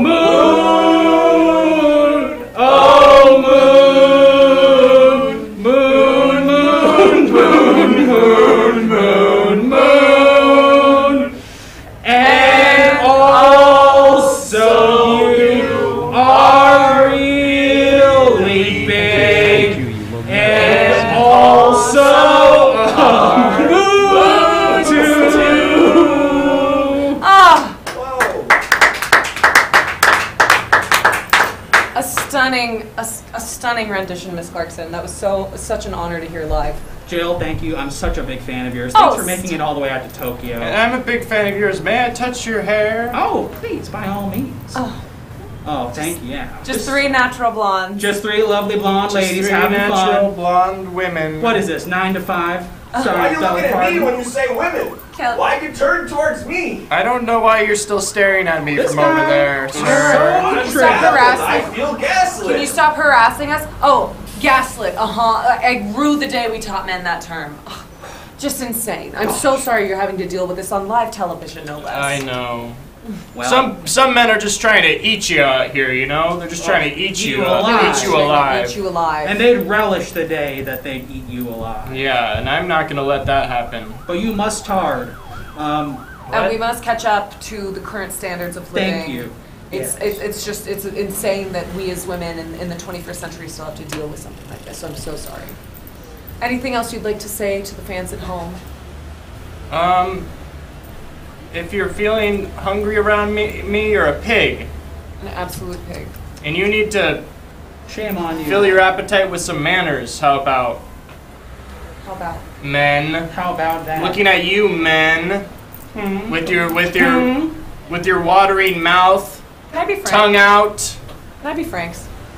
moon, oh, moon, moon, moon, moon, moon, moon, moon. And also you are really big, and also a moon too. Ah! Whoa. A stunning rendition, Miss Clarkson. That was such an honor to hear live. Jill, thank you. I'm such a big fan of yours. Oh, Thanks for making it all the way out to Tokyo. And I'm a big fan of yours. May I touch your hair? Oh, please, by all means. Oh, Thank you. Yeah. just three natural blondes. Just three lovely blonde ladies Three having natural fun. blonde women. What is this? 9 to 5? Why Sorry, are you looking at pardon. me when you say women? Kelly. Why you turn towards me? I don't know why you're still staring at me This from over guy- there, Sir. sir. Can you stop harassing? I feel gaslit. Can you stop harassing us? Oh, gaslit. I rue the day we taught men that term. Ugh, just insane. I'm so sorry you're having to deal with this on live television, no less. I know. Well, Some men are just trying to eat you out here, you know? They're just trying to eat you alive. Eat you alive. Eat you alive. and they'd relish the day that they'd eat you alive. Yeah, and I'm not gonna let that happen. But you must hard. And we must catch up to the current standards of living. Thank you. It's insane that we as women in the 21st century still have to deal with something like this. So I'm so sorry. Anything else you'd like to say to the fans at home? if you're feeling hungry around me, you're a pig. An absolute pig. And you need to Shame on you. fill your appetite with some manners. How about How about? men? How about that? Looking at you, men, with your watering mouth, Can I be frank? tongue out. Can I be frank?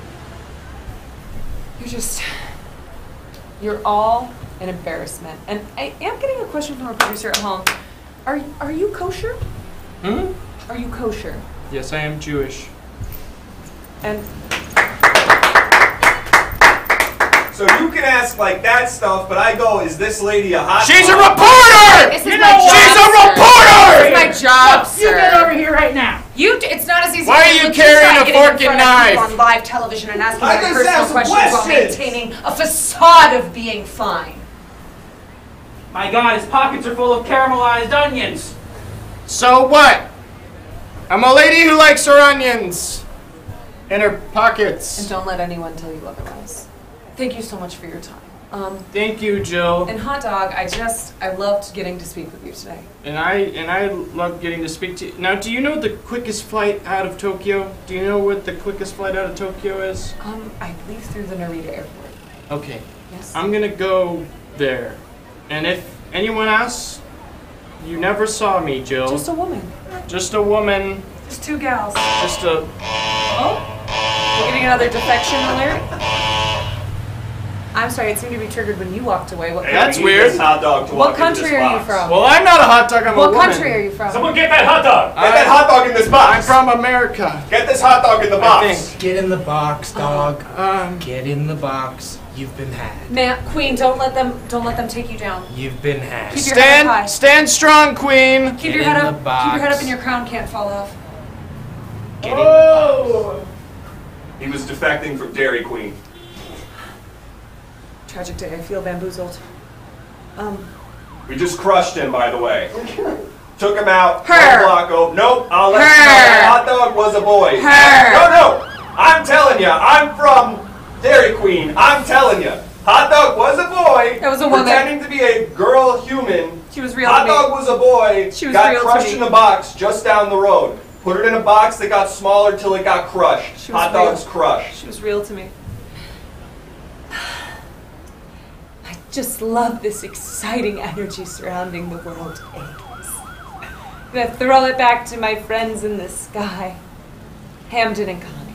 You're all an embarrassment. And I am getting a question from our producer at home. Are you kosher? Are you kosher? Yes, I am Jewish. And So you can ask like that stuff, but I go, is this lady a hot She's a dog? reporter! this is my job. She's a sir. reporter! This is my job, You sir. get over here right now. It's not as easy. Why as are you looks carrying like a getting in fork front and of people knife? on live television and asking I my just personal asked questions while questions. maintaining a facade of being fine. My God, his pockets are full of caramelized onions. So what? I'm a lady who likes her onions in her pockets. And don't let anyone tell you otherwise. Thank you so much for your time. Thank you, Jill. And hot dog, I loved getting to speak with you today. And I love getting to speak to you. Now, do you know the quickest flight out of Tokyo? Do you know what the quickest flight out of Tokyo is? I leave through the Narita airport. Okay. Yes. I'm gonna go there. And if anyone asks, you never saw me, Jill. Just a woman. Just a woman. Just two gals. Just a... Oh? We're getting another defection alert? I'm sorry, it seemed to be triggered when you walked away. What, That's We need weird. this hot dog to what walk into country this are you box. from? Well, I'm not a hot dog, I'm a What woman. country are you from? Someone get that hot dog! Get that hot dog in this box. I'm from America. Get this hot dog in the I box. think. Get in the box, dog. Um, Get in the box. You've been had. Queen, don't let them take you down. You've been had. Keep your head up high. stand strong, Queen. Keep Get your head in up. the box. Keep your head up, and your crown can't fall off. Get in Oh! He was defecting from Dairy Queen. Tragic day. I feel bamboozled. We just crushed him, by the way. Took him out. Her. One block over. Nope. I'll let you know. Her. That hot dog was a boy. Her. No. I'm telling you. I'm from Dairy Queen. I'm telling you. Hot dog was a boy. That was a woman. Pretending to be a girl human. She was real Hot to me. dog was a boy. She was got real to crushed me. in a box just down the road. Put it in a box that got smaller till it got crushed. She was Hot real. dog's crushed. She was real to me. I just love this exciting energy surrounding the World Games. I'm gonna throw it back to my friends in the sky, Hamden and Connie.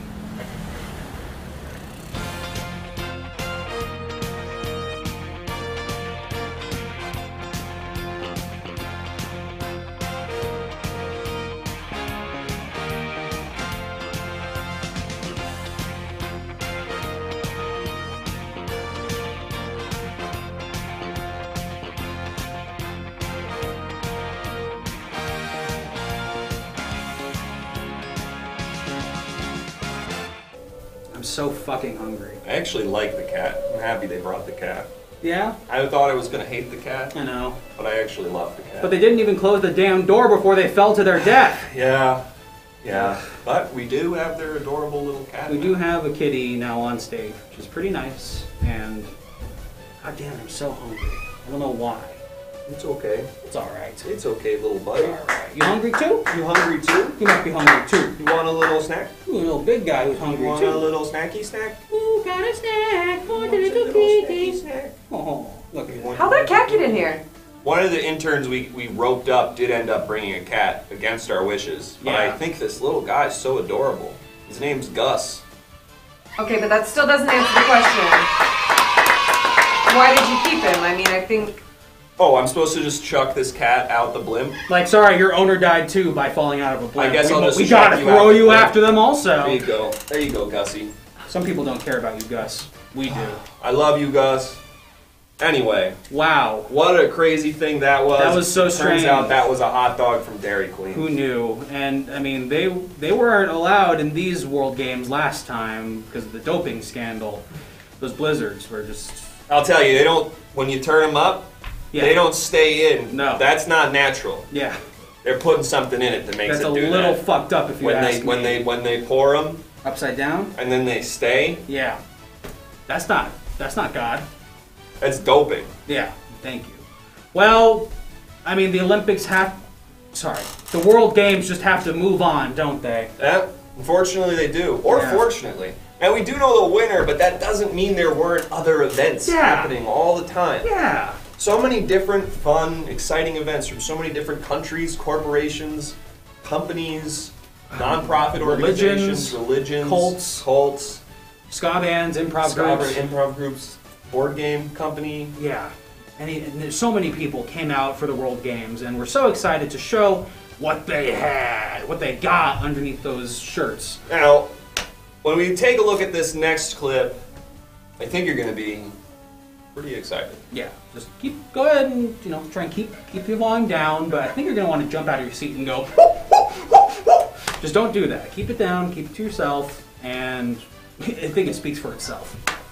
I'm so fucking hungry. I actually like the cat. I'm happy they brought the cat. Yeah? I thought I was going to hate the cat, I know. but I actually love the cat. But they didn't even close the damn door before they fell to their death. Yeah. But we do have their adorable little cat. We do have a kitty now on stage, which is pretty nice, and god damn, I'm so hungry. I don't know why. It's okay. It's alright. It's okay, little buddy. Alright. You hungry too? You hungry too? You might be hungry too. You want a little snack? Ooh, a little big guy who's hungry You want too. a little snacky snack? Ooh, got a snack for the Wants a little snacky kitty. snack. Oh, look at that. How'd that cat get in here? One of the interns we roped up did end up bringing a cat against our wishes. But I Yeah. think this little guy's so adorable. His name's Gus. Okay, but that still doesn't answer the question. Why did you keep him? I mean, I think... Oh, I'm supposed to just chuck this cat out the blimp? Like, sorry, your owner died too by falling out of a blimp. I guess I'll just we chuck gotta you out throw the you blimp. after them also. There you go. There you go, Gussie. Some people don't care about you, Gus. We do. I love you, Gus. Anyway, Wow. what a crazy thing that was. That was so Turns strange. out that was a hot dog from Dairy Queen. Who knew? And I mean, they weren't allowed in these World Games last time because of the doping scandal. Those blizzards were just I'll tell you, they don't. When you turn them up, yeah. they don't stay in. No. That's not natural. Yeah, They're putting something in it that makes that's it a do little that. fucked up if you ask me. When they pour them Upside down? and then they stay, Yeah. That's not God. that's doping. Yeah. Thank you. Well, I mean, the Olympics have sorry. The World Games just have to move on, don't they? Yeah, unfortunately they do. Or fortunately. And we do know the winner, but that doesn't mean there weren't other events happening all the time. Yeah. So many different fun, exciting events from so many different countries, corporations, companies, non-profit organizations, religions, cults, ska bands, improv groups, board game company. Yeah. And there's so many people came out for the World Games, and we're so excited to show what they had, what they got underneath those shirts. Now, when we take a look at this next clip, I think you're going to be pretty excited. Yeah, just go ahead and try and keep the volume down, but I think you're going to want to jump out of your seat and go. Just don't do that. Keep it down, keep it to yourself, and I think it speaks for itself.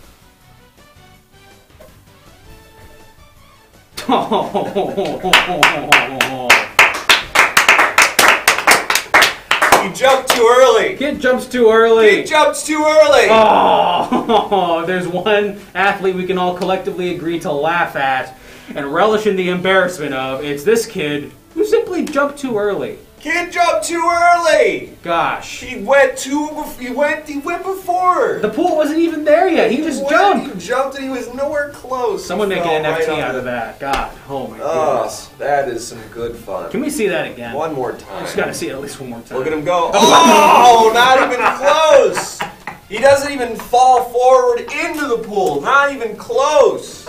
You jumped too early. Kid jumps too early. Kid jumps too early. Oh, there's one athlete we can all collectively agree to laugh at and relish in the embarrassment of. It's this kid who simply jumped too early. Kid jumped too early. Gosh. He went before. The pool wasn't even there yet. He just jumped. He jumped and he was nowhere close. Someone make an NFT out of that. God. Oh my goodness. That is some good fun. Can we see that again? One more time. I just gotta see it at least one more time. Look at him go. Oh, not even close. He doesn't even fall forward into the pool. Not even close.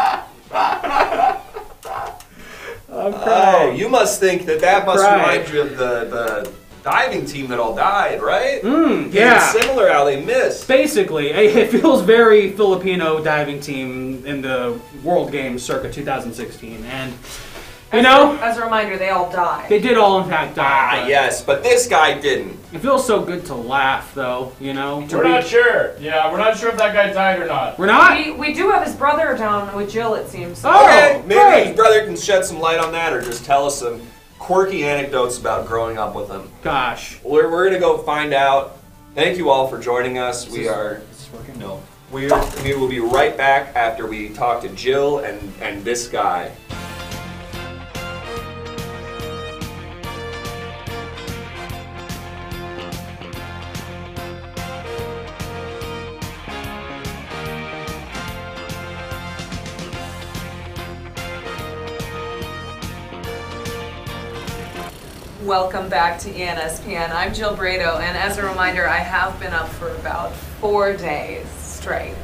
I'm crying. Oh, you must think that must remind you of the diving team that all died, right? Yeah. It's similar how they missed. Basically, it feels very Filipino diving team in the World Games circa 2016. And, as a reminder, they all died. They did all in fact die. Yes, but this guy didn't. It feels so good to laugh, though, We're not sure. Yeah, we're not sure if that guy died or not. We're not? We do have his brother down with Jill, it seems. Okay, maybe his brother can shed some light on that or just tell us some quirky anecdotes about growing up with him. Gosh. We're going to go find out. Thank you all for joining us. Is this working? No. We will be right back after we talk to Jill and this guy. Welcome back to ENSPN. I'm Jill Brado, and as a reminder, I have been up for about 4 days straight.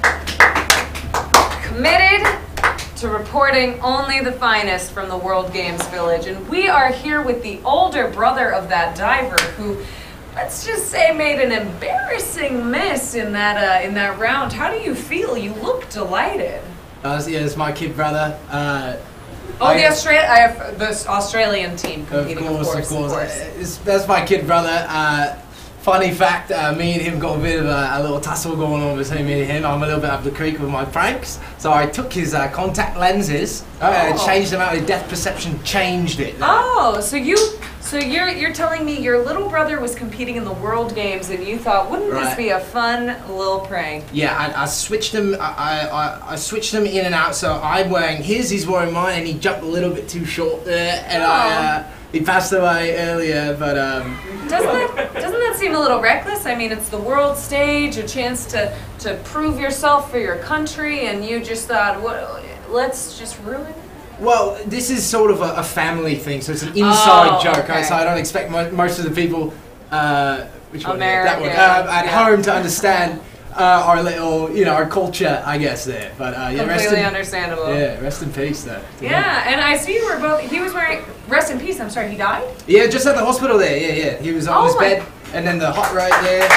Committed to reporting only the finest from the World Games Village, and we are here with the older brother of that diver who, let's just say, made an embarrassing miss in that round. How do you feel? You look delighted. It's my kid brother. I have the Australian team competing, of course. That's my kid brother. Funny fact, me and him got a bit of a little tussle going on between me and him. I'm a little bit up the creek with my pranks. So I took his contact lenses, changed them out, his depth perception changed it. Oh, so you're telling me your little brother was competing in the World Games and you thought, wouldn't this be a fun little prank? Yeah, I switched them. I switched them in and out. So I'm wearing his, he's wearing mine, and he jumped a little bit too short there, and he passed away earlier. But doesn't that seem a little reckless? I mean, it's the world stage, a chance to prove yourself for your country, and you just thought, let's just ruin it. Well, this is sort of a family thing, so it's an inside joke, right? So I don't expect most of the people, which one? That one, at home to understand our little, our culture, I guess, there. But completely understandable. Yeah, rest in peace, though. Yeah, and I see you were both. He was wearing rest in peace. I'm sorry, he died. Yeah, just at the hospital there. Yeah. He was on his bed, and then the hot right there.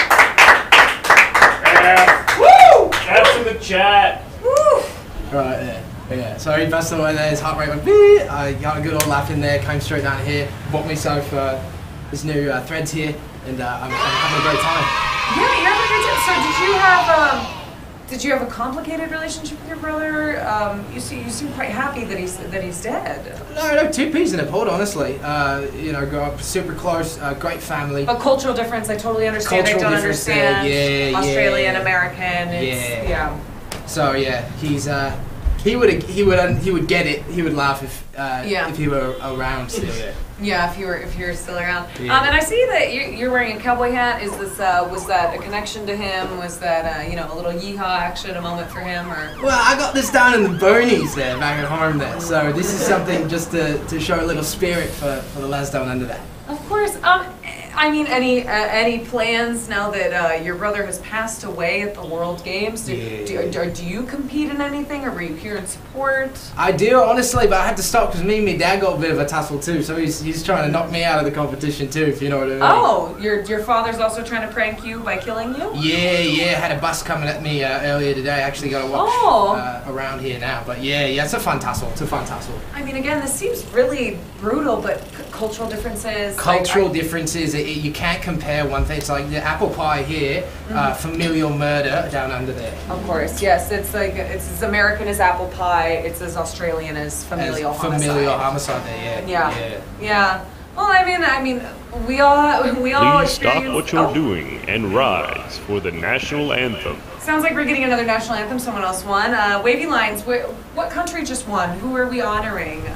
Woo! That's in the chat. Woo! Right there. Yeah, so he passed away there, his heart rate went beep. I got a good old laugh in there, came straight down here, bought myself this new threads here, and I'm having a great time. Yeah, you're having a great time. So did you have a complicated relationship with your brother? You seem quite happy that he's dead. No, two peas in a pod, honestly. Grew up super close, great family. But cultural difference, I totally understand. I don't understand. Yeah, Australian American. Yeah. So yeah, he's He would get it. He would laugh if he were around still there. Yeah, if you were still around. Yeah. And I see that you're wearing a cowboy hat. Is this was that a connection to him? Was that a little yeehaw action, a moment for him, or? Well, I got this down in the boonies there, back at home there. So this is something just to show a little spirit for the lads down under there. Of course. I mean, any plans now that your brother has passed away at the World Games? Do you compete in anything, or were you here in support? I do, honestly, but I had to stop because me and my dad got a bit of a tussle too. So he's trying to knock me out of the competition too, if you know what I mean. Oh, your father's also trying to prank you by killing you? Yeah. Had a bus coming at me earlier today. I actually got to watch around here now. But yeah, it's a fun tussle. I mean, again, this seems really brutal, but cultural differences. Cultural differences. You can't compare one thing. It's like the apple pie here, familial murder down under there. Of course, yes. It's like it's as American as apple pie. It's as Australian as familial homicide. Familial homicide there, yeah. Well, I mean, we all Please stop experience- what you're doing and rise for the national anthem. Sounds like we're getting another national anthem. Someone else won. Wavy Lines. What country just won? Who are we honoring?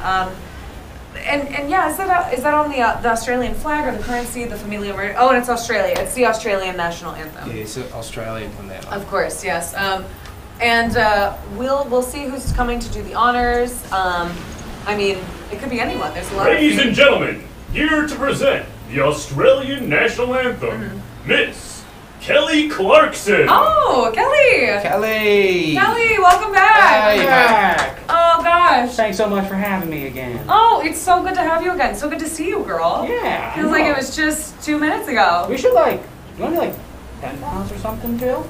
And yeah, is that on the Australian flag or the currency, the familial murder? Oh, and it's Australia. It's the Australian national anthem. Yeah, it's Australian from there. Of course, yes. And we'll see who's coming to do the honors. I mean, it could be anyone. There's a lot. Ladies and gentlemen, here to present the Australian national anthem, Miss Kelly Clarkson. Oh, Kelly! Kelly, welcome back! Hey, back! Oh, gosh. Thanks so much for having me again. Oh, it's so good to have you again. So good to see you, girl. Yeah. Feels like it was just 2 minutes ago. We should, you want to do, pen pals or something, too?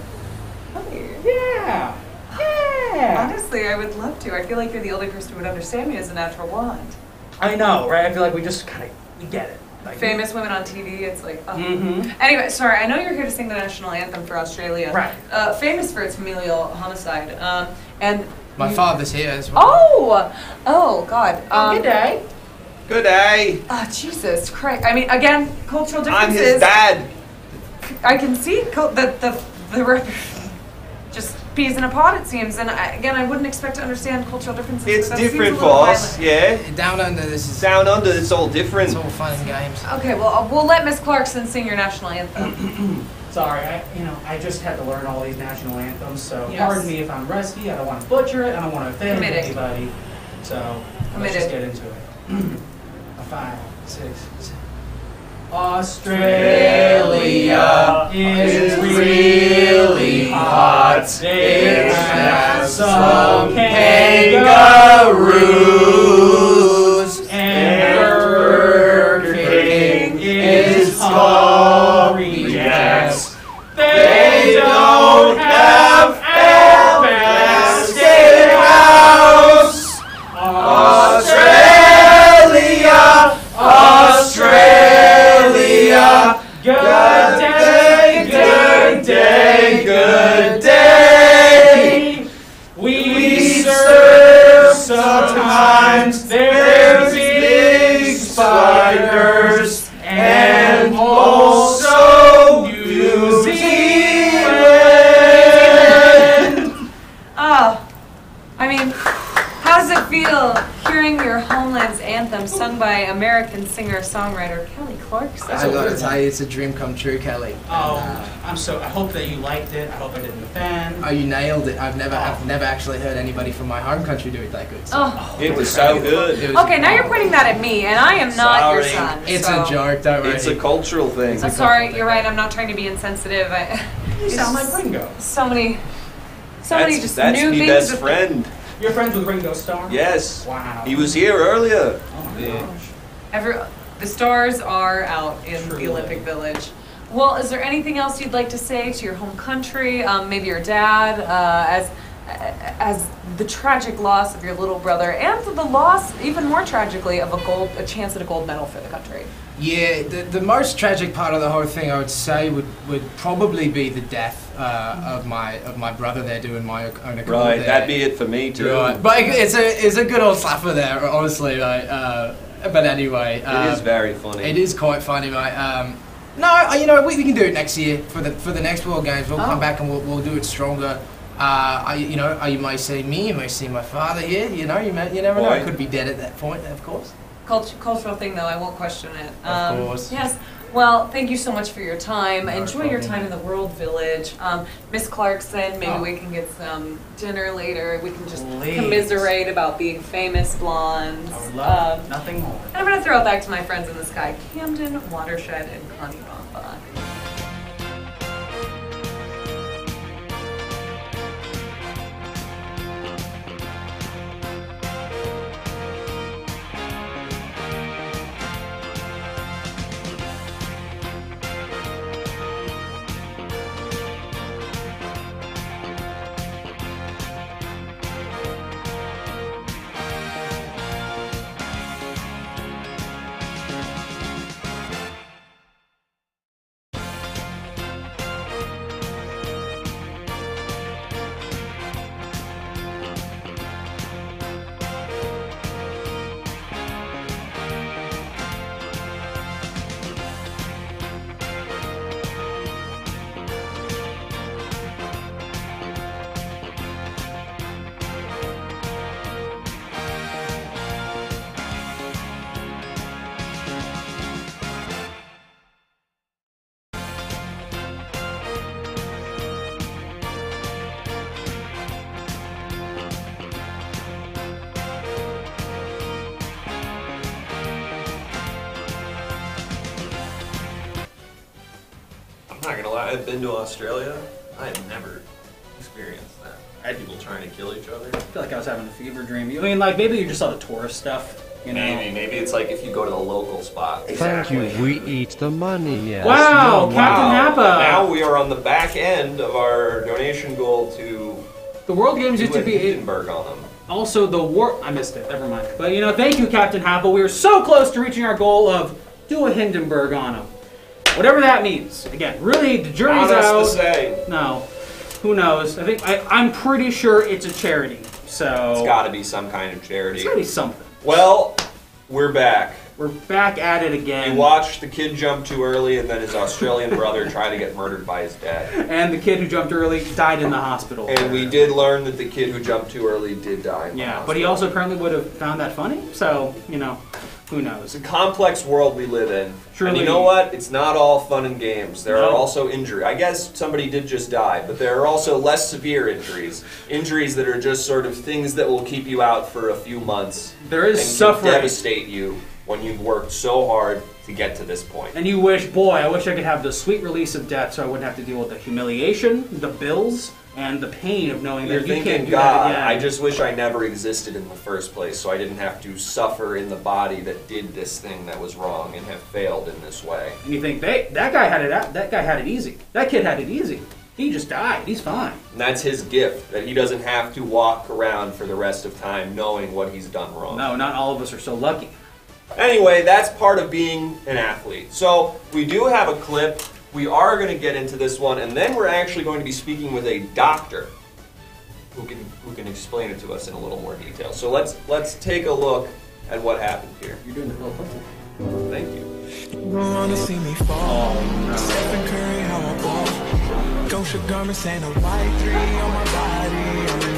Yeah. Honestly, I would love to. I feel like you're the only person who would understand me as a natural blonde. I know, right? I feel like we just we get it. Famous women on TV, it's like, oh. Anyway, sorry, I know you're here to sing the national anthem for Australia. Right. Famous for its familial homicide. And my father's here as well. Oh, God. Good day. Good day. Oh, Jesus Christ. I mean, again, cultural I'm differences. his dad. I can see the just peas in a pod, it seems. And I wouldn't expect to understand cultural differences. It's but that seems different a little for us, violent. yeah. Down under, this is... Down under, it's all different. It's all fun and games. Okay, well, we'll let Miss Clarkson sing your national anthem. Sorry, I just had to learn all these national anthems, so Yes. pardon me if I'm rusty. I don't want to butcher it. I don't want to offend anybody. So let's just get into it. 5, 6, 7. Australia is really hot. It has some kangaroos, and Burger King is hungry. Yes, they don't have a basket house. Australia, good day. We serve sometimes. There's big spiders and also New Zealand. Oh, I mean, how does it feel hearing your homeland's anthem sung by American singer-songwriter Kelly Clarkson? I gotta tell you, it's a dream come true, Kelly. Oh, I hope that you liked it. I hope I didn't offend. Oh, you nailed it. I've never actually heard anybody from my home country do it that good. So. Oh. It was so good. Okay, now you're pointing that at me, and I am not your son. It's so. a joke, don't worry. It's a cultural thing. Sorry, you're right. I'm not trying to be insensitive. You sound like Ringo. So many just That's new me things. best with- friend. You're friends with Ringo Starr? Yes. Wow. He was here earlier. Oh my gosh. The stars are out in the Olympic Village. Well, is there anything else you'd like to say to your home country, maybe your dad, as the tragic loss of your little brother, and the loss, even more tragically, of a chance at a gold medal for the country? Yeah, the most tragic part of the whole thing, I would say, would probably be the death of my brother there doing my own accord. Right, there. that'd be it for me too. Right. But it's a good old slapper there, honestly. But anyway, it is very funny. It is quite funny, mate. No, we can do it next year for the next World Games. We'll come back and we'll do it stronger. You may see me, you may see my father here. You never know. I could be dead at that point, of course. Cultural thing, though, I won't question it. Of course. Yes. Well, thank you so much for your time. No Enjoy your problem. time in the World Village. Miss Clarkson, maybe we can get some dinner later. We can just commiserate about being famous blondes. I would love nothing more. And I'm going to throw it back to my friends in the sky, Camden, Watershed, and Connie Bamba. I'm not gonna lie, I've been to Australia. I have never experienced that. I had people trying to kill each other. I feel like I was having a fever dream. I mean, like, maybe you just saw the tourist stuff, you know? Maybe it's like if you go to the local spot. Thank you, we eat the money. Yes. Wow, Captain Napa! Now we are on the back end of our donation goal to the World Games used to be Hindenburg on them. Also, the war. I missed it. Never mind. But thank you, Captain Happa. We are so close to reaching our goal of do a Hindenburg on him. Whatever that means. Again, really, the jury's Not out. us to say. No, who knows? I'm pretty sure it's a charity. So It's got to be some kind of charity. It's got to be something. Well, we're back. We're back at it again. We watched the kid jump too early, and then his Australian brother try to get murdered by his dad. And the kid who jumped early died in the hospital. And we did learn that the kid who jumped too early did die. Yeah, but he also apparently would have found that funny. So who knows? It's a complex world we live in. Truly. And you know what? It's not all fun and games. There No. are also injuries. I guess somebody did just die, but there are also less severe injuries. Injuries that are just sort of things that will keep you out for a few months. There is and suffering. Can devastate you when you've worked so hard to get to this point. And you wish, boy, I wish I could have the sweet release of death so I wouldn't have to deal with the humiliation, the bills, and the pain of knowing You're that you thinking, can't do God, that again. I just wish I never existed in the first place so I didn't have to suffer in the body that did this thing that was wrong and have failed in this way. And you think, that guy had it easy. That kid had it easy. He just died. He's fine. And that's his gift, that he doesn't have to walk around for the rest of time knowing what he's done wrong. No, not all of us are so lucky. Anyway, that's part of being an athlete. So we do have a clip. We are going to get into this one, and then we're actually going to be speaking with a doctor who can explain it to us in a little more detail. So let's take a look at what happened here. You're doing the little pussy. Thank you. You wanna see me fall. Stephen Curry, how I ball. Gosha garments and a white 3 on my body. I'm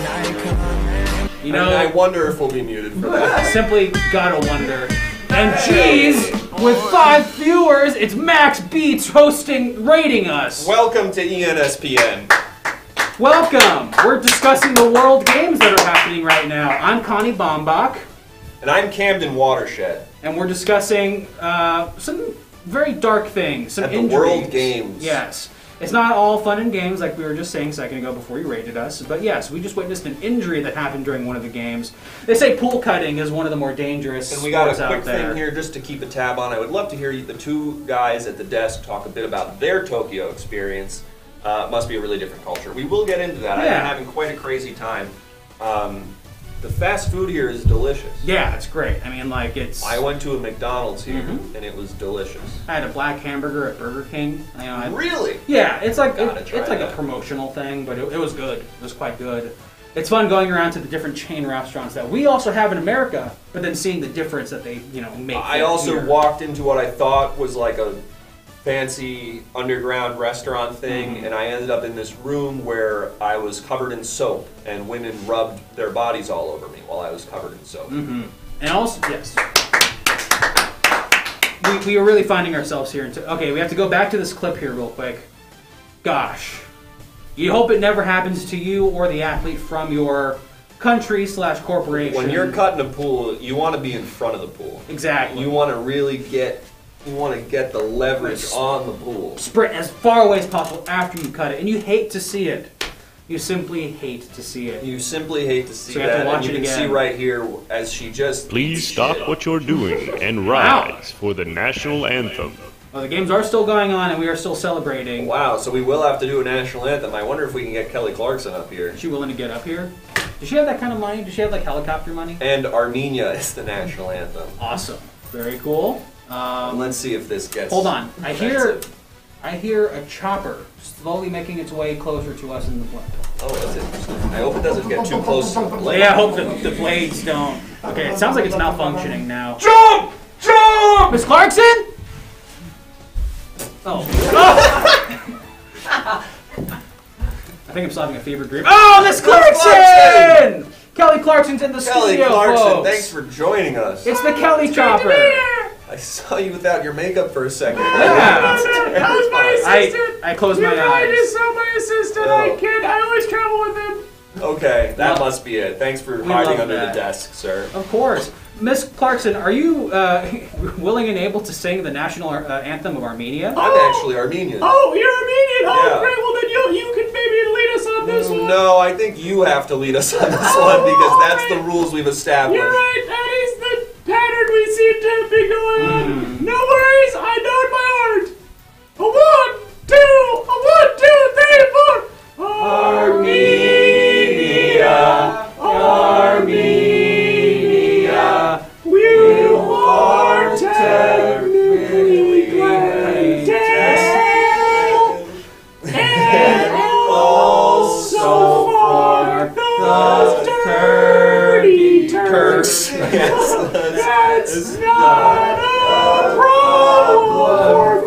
an icon. You know, I wonder if we'll be muted for that. Simply gotta wonder. And geez, with 5 viewers, it's Max Beats rating us. Welcome to ENSPN. Welcome. We're discussing the World Games that are happening right now. I'm Connie Baumbach. And I'm Camden Watershed. And we're discussing some very dark things, some At the injuries. World Games. Yes. It's not all fun and games like we were just saying a second ago before you rated us. But yes, we just witnessed an injury that happened during one of the games. They say pool cutting is one of the more dangerous And we got a sports quick out there. thing here just to keep a tab on. I would love to hear the two guys at the desk talk a bit about their Tokyo experience. Must be a really different culture. We will get into that. I've Yeah. been having quite a crazy time. The fast food here is delicious. Yeah, it's great. I mean, like, it's... I went to a McDonald's here, Mhm. and it was delicious. I had a black hamburger at Burger King. Really? Yeah, it's like Gotta it's try like a that. promotional thing, but it was good. It was quite good. It's fun going around to the different chain restaurants that we also have in America, but then seeing the difference that they make. I also here. walked into what I thought was like a fancy underground restaurant thing, and I ended up in this room where I was covered in soap, and women rubbed their bodies all over me while I was covered in soap. Mm-hmm. And also, yes. We are really finding ourselves here. Okay, we have to go back to this clip here real quick. Gosh. You hope it never happens to you or the athlete from your country/corporation. When you're cutting a pool, you want to be in front of the pool. Exactly. You want to really get the leverage on the pool. Sprint as far away as possible after you cut it, and you hate to see it. You simply hate to see it. You simply hate to see so you have that. to watch and you it can again. see right here as she just... Please stop what you're doing and rise for the national anthem. Well, the games are still going on, and we are still celebrating. Wow, so we will have to do a national anthem. I wonder if we can get Kelly Clarkson up here. Is she willing to get up here? Does she have that kind of money? Does she have, like, helicopter money? And Armenia is the national anthem. Awesome. Very cool. Let's see if this gets... Hold on. I hear a chopper slowly making its way closer to us in the plane. Oh, that's interesting. I hope it doesn't get too close to the blade. Yeah, I hope the blades don't. Okay, it sounds like it's malfunctioning now. Jump! Jump! Miss Clarkson? Oh. I think I'm solving a fever dream. Oh, Miss Clarkson! Kelly Clarkson's in the Kelly studio, Clarkson, folks. thanks for joining us. It's the Kelly Chopper. I saw you without your makeup for a second. Yeah. That was my assistant. I closed my I eyes. just saw my assistant. I always travel with him. Okay, that must be it. Thanks for hiding under the desk, sir. Of course. Miss Clarkson, are you willing and able to sing the national anthem of Armenia? I'm actually Armenian. Oh, you're Armenian. Oh, Yeah. great. Well, then you can maybe lead us on this one. No, I think you have to lead us on this one because that's the rules we've established. You're right. That is the pattern we seem to be going on. No worries. I know in my heart. A 1, 2, 4. Armenia, Armenia. You are technically granted, and also for the dirty Turks. That's not a problem for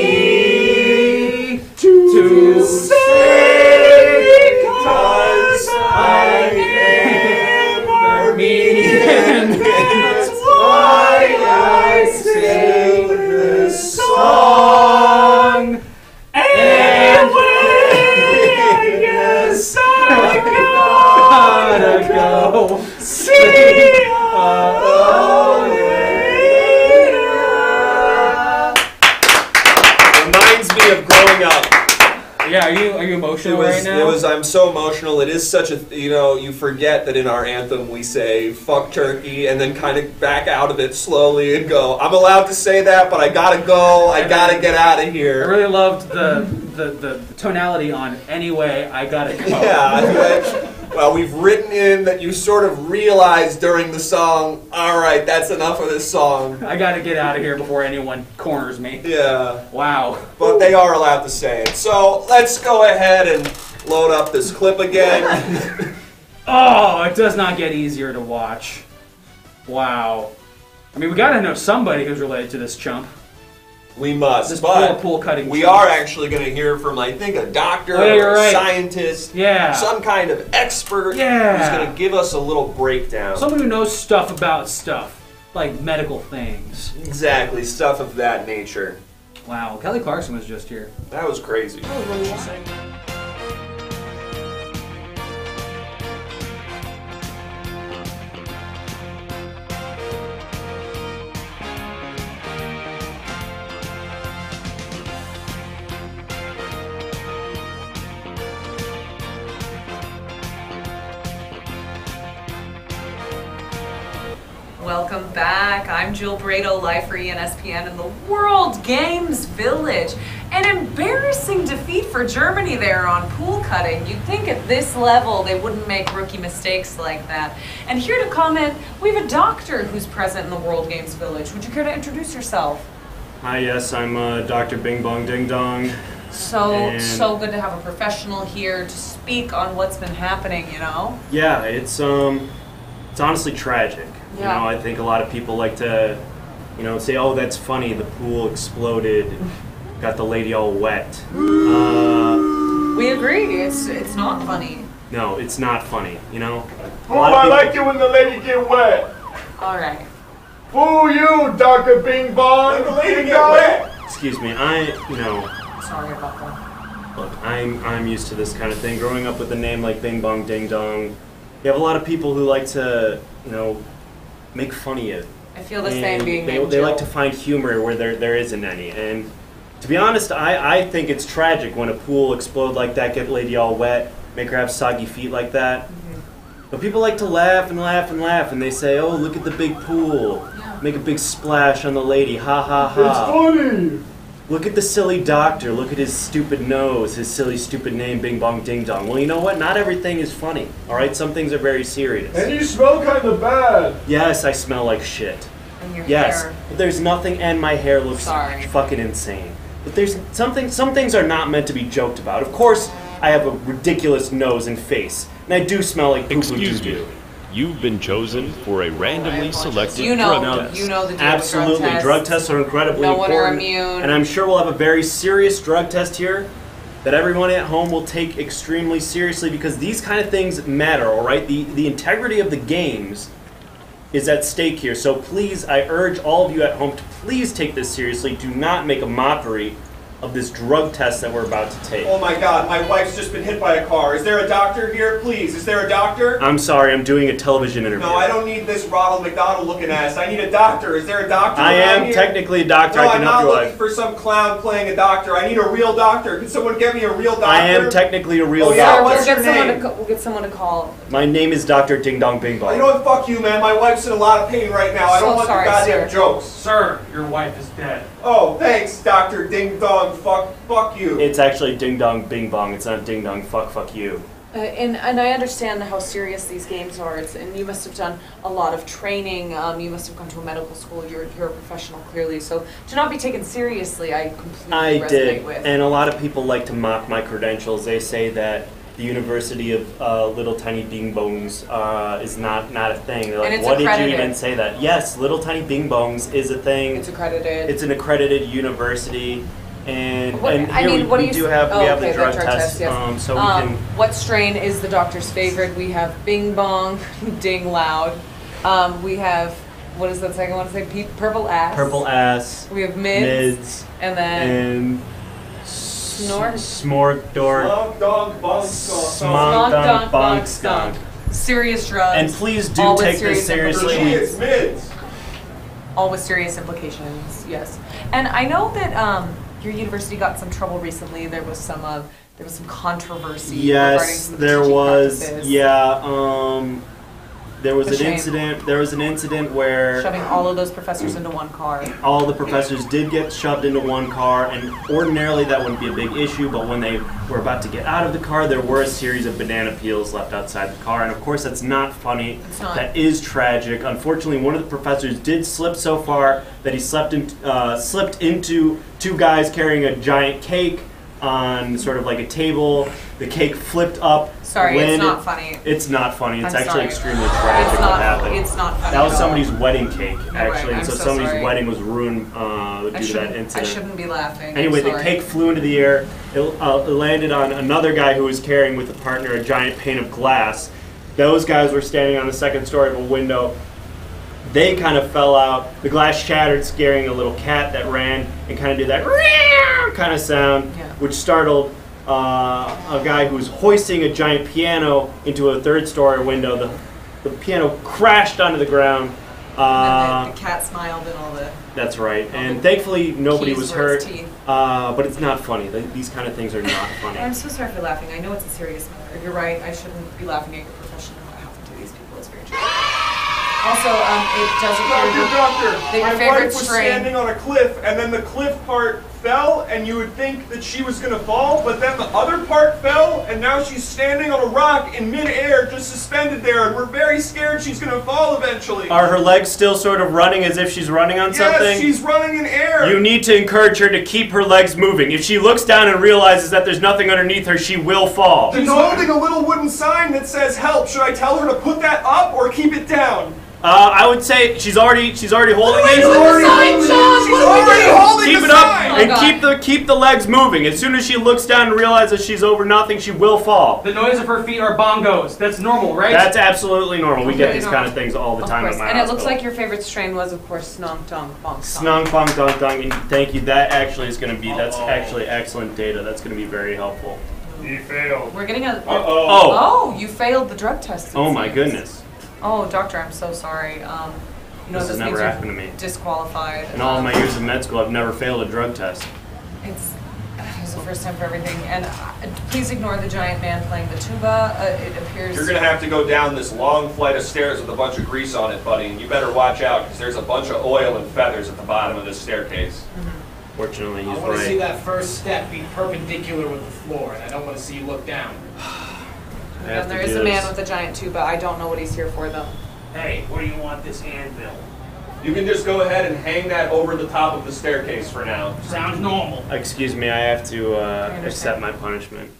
me to say because I am Armenian. That's why I sing this song. And I guess I gotta go see Reminds me of growing up. Yeah, are you emotional right now? I'm so emotional. It is such a, you forget that in our anthem we say, fuck Turkey, and then kind of back out of it slowly and go, I'm allowed to say that, but I gotta go, I gotta get out of I here. really loved the tonality on anyway, I gotta go. Yeah, well, we've written in that you sort of realize during the song, alright, that's enough of this song. I gotta get out of here before anyone corners me. Yeah. Wow. But they are allowed to say it. So let's go ahead and load up this clip again. Oh, it does not get easier to watch. Wow. I mean, we gotta know somebody who's related to this chump. We must, This but pool cutting we chump. are actually going to hear from, I think, a doctor Oh, yeah, or you're a right. scientist, Yeah. some kind of expert Yeah. who's going to give us a little breakdown. Someone who knows stuff about stuff, like medical things. Exactly, stuff of that nature. Wow, Kelly Clarkson was just here. That was crazy. Welcome back. I'm Jill Brado, live for ENSPN in the World Games Village. An embarrassing defeat for Germany there on pool cutting. You'd think at this level they wouldn't make rookie mistakes like that. And here to comment, we have a doctor who's present in the World Games Village. Would you care to introduce yourself? Hi, yes, I'm Dr. Bing Bong Ding Dong. So good to have a professional here to speak on what's been happening, you know? Yeah, it's honestly tragic. You Yeah. know, I think a lot of people like to, say, oh, that's funny, the pool exploded. got the lady all wet. We agree. It's not funny. No, it's not funny, you know? Oh, I like it when the lady get wet. All right. Fool you, Dr. Bing Bong. Let the lady get wet. Excuse me, Sorry about that. Look, I'm used to this kind of thing. Growing up with a name like Bing Bong Ding Dong, you have a lot of people who like to, make fun of you. I feel the same being they named like Jill. to find humor where there isn't any. And to be honest, I think it's tragic when a pool explode like that, get lady all wet, make her have soggy feet like that. But people like to laugh and laugh and laugh, and they say, "Oh, look at the big pool. Make a big splash on the lady. Ha ha ha. It's funny. Look at the silly doctor. Look at his stupid nose, his silly stupid name, Bing Bong Ding Dong." Well, you know what? Not everything is funny. All right, some things are very serious. And you smell kind of bad. Yes, I smell like shit. And your Yes, hair. but there's nothing, and my hair looks Sorry. fucking insane. But there's something. Some things are not meant to be joked about. Of course, I have a ridiculous nose and face, and I do smell like poo-poo Excuse me. doo-doo. You've been chosen for a randomly selected You know, drug test. you know the deal Absolutely, with drug drug tests. tests are incredibly No one important. are immune. And I'm sure we'll have a very serious drug test here that everyone at home will take extremely seriously because these kind of things matter, all right? The integrity of the games is at stake here. So please, I urge all of you at home to please take this seriously. Do not make a mockery of this drug test that we're about to take. Oh my God, my wife's just been hit by a car. Is there a doctor here, please? Is there a doctor? I'm sorry, I'm doing a television interview. No, I don't need this Ronald McDonald looking ass. I need a doctor. Is there a doctor? I around am here? technically a doctor. No, I can I'm help not your looking life. for some clown playing a doctor. I need a real doctor. Can someone get me a real doctor? I am technically a real Oh, yeah, doctor. what's your name? We'll get someone to call. My name is Dr. Ding Dong Bing Bong. You know what? Fuck you, man. My wife's in a lot of pain right now. I don't want your goddamn jokes. Sir, your wife is dead. Oh, thanks, Dr. Ding Dong. Fuck you. It's actually Ding Dong Bing Bong. It's not Ding Dong Fuck you. And I understand how serious these games are. And you must have done a lot of training. You must have gone to a medical school. You're a professional, clearly. So to not be taken seriously, I completely I resonate did, with. and a lot of people like to mock my credentials. They say that the University of Little Tiny Bing Bongs is not a thing. They're like, And it's what did you accredited. even say that? Yes, Little Tiny Bing Bongs is a thing. It's accredited. It's an accredited university, and What- and I here mean, what do we you do s- have oh, we have okay, the drug drug test, yes. so we can. What strain is the doctor's favorite? We have Bing Bong, Ding Loud. We have, what is that second one to say? Purple Ass. Purple Ass. We have Mids. And then And Snort. Smorgdor. Smog Dog Bong Smog Dog Bonk Skunk. Serious drugs. And please do all with take this serious seriously. implications. Mids. All with serious implications, yes. And I know that your university got some trouble recently. There was some controversy regarding Yes, some of the there teaching was. practices. Yeah, there was A an shame. incident. There was an incident where Shoving all of those professors into one car. all the professors did get shoved into one car, and ordinarily that wouldn't be a big issue. But when they were about to get out of the car, there were a series of banana peels left outside the car, and of course that's not funny. It's not. That is tragic. Unfortunately, one of the professors did slip so far that he slipped into two guys carrying a giant cake on sort of like a table. The cake flipped up. Sorry, it's landed- not funny. It's not funny. It's I'm actually sorry. extremely tragic It's what not- happened. it's not funny That was at all. somebody's wedding cake, actually, I'm and so so somebody's sorry. wedding was ruined due to that I incident. shouldn't be laughing. Anyway, I'm the sorry. cake flew into the air. It landed on another guy who was carrying with a partner a giant pane of glass. Those guys were standing on the second story of a window. They kind of fell out. The glass shattered, scaring a little cat that ran and kind of did that kind of sound, which startled a guy who was hoisting a giant piano into a third-story window. The piano crashed onto the ground. And the cat smiled and all the... That's right. And thankfully, nobody keys was were his hurt. teeth. But it's not funny. These kind of things are not funny. I'm so sorry for laughing. I know it's a serious matter. You're right. I shouldn't be laughing at your profession and what happened to these people. It's very true. Also, it does appear Doctor, that your my favorite wife was strain... standing on a cliff, and then the cliff part fell, and you would think that she was going to fall, but then the other part fell, and now she's standing on a rock in midair, just suspended there, and we're very scared she's going to fall eventually. Are her legs still sort of running as if she's running on something? Yes, she's running in air. You need to encourage her to keep her legs moving. If she looks down and realizes that there's nothing underneath her, she will fall. She's holding a little wooden sign that says help. Should I tell her to put that up or keep it down? I would say she's already holding it. She's already holding Keep the it up sign. and keep the legs moving. As soon as she looks down and realizes she's over nothing, she will fall. The noise of her feet are bongos. That's normal, right? That's absolutely normal. We get Okay. these kind of things all the time at my And it looks hospital. like your favorite strain was, of course, Snong Dong Bong Song. Snung Fong Dong Dong, and thank you. That actually is going to be, that's actually excellent data. That's going to be very helpful. You failed. We're getting a. Oh. Oh, you failed the drug test. it Oh my seems. goodness. Oh, doctor, I'm so sorry. This has never means you're happened to me. Disqualified. In all of my years of med school, I've never failed a drug test. It's the first time for everything. And please ignore the giant man playing the tuba. It appears. You're gonna have to go down this long flight of stairs with a bunch of grease on it, buddy, and you better watch out because there's a bunch of oil and feathers at the bottom of this staircase. Fortunately, he's I want to see right. that first step be perpendicular with the floor, and I don't want to see you look down. And there is a man with a giant tuba. I don't know what he's here for, though. Hey, where do you want this anvil? You can just go ahead and hang that over the top of the staircase for now. Sounds normal. Excuse me, I have to accept my punishment.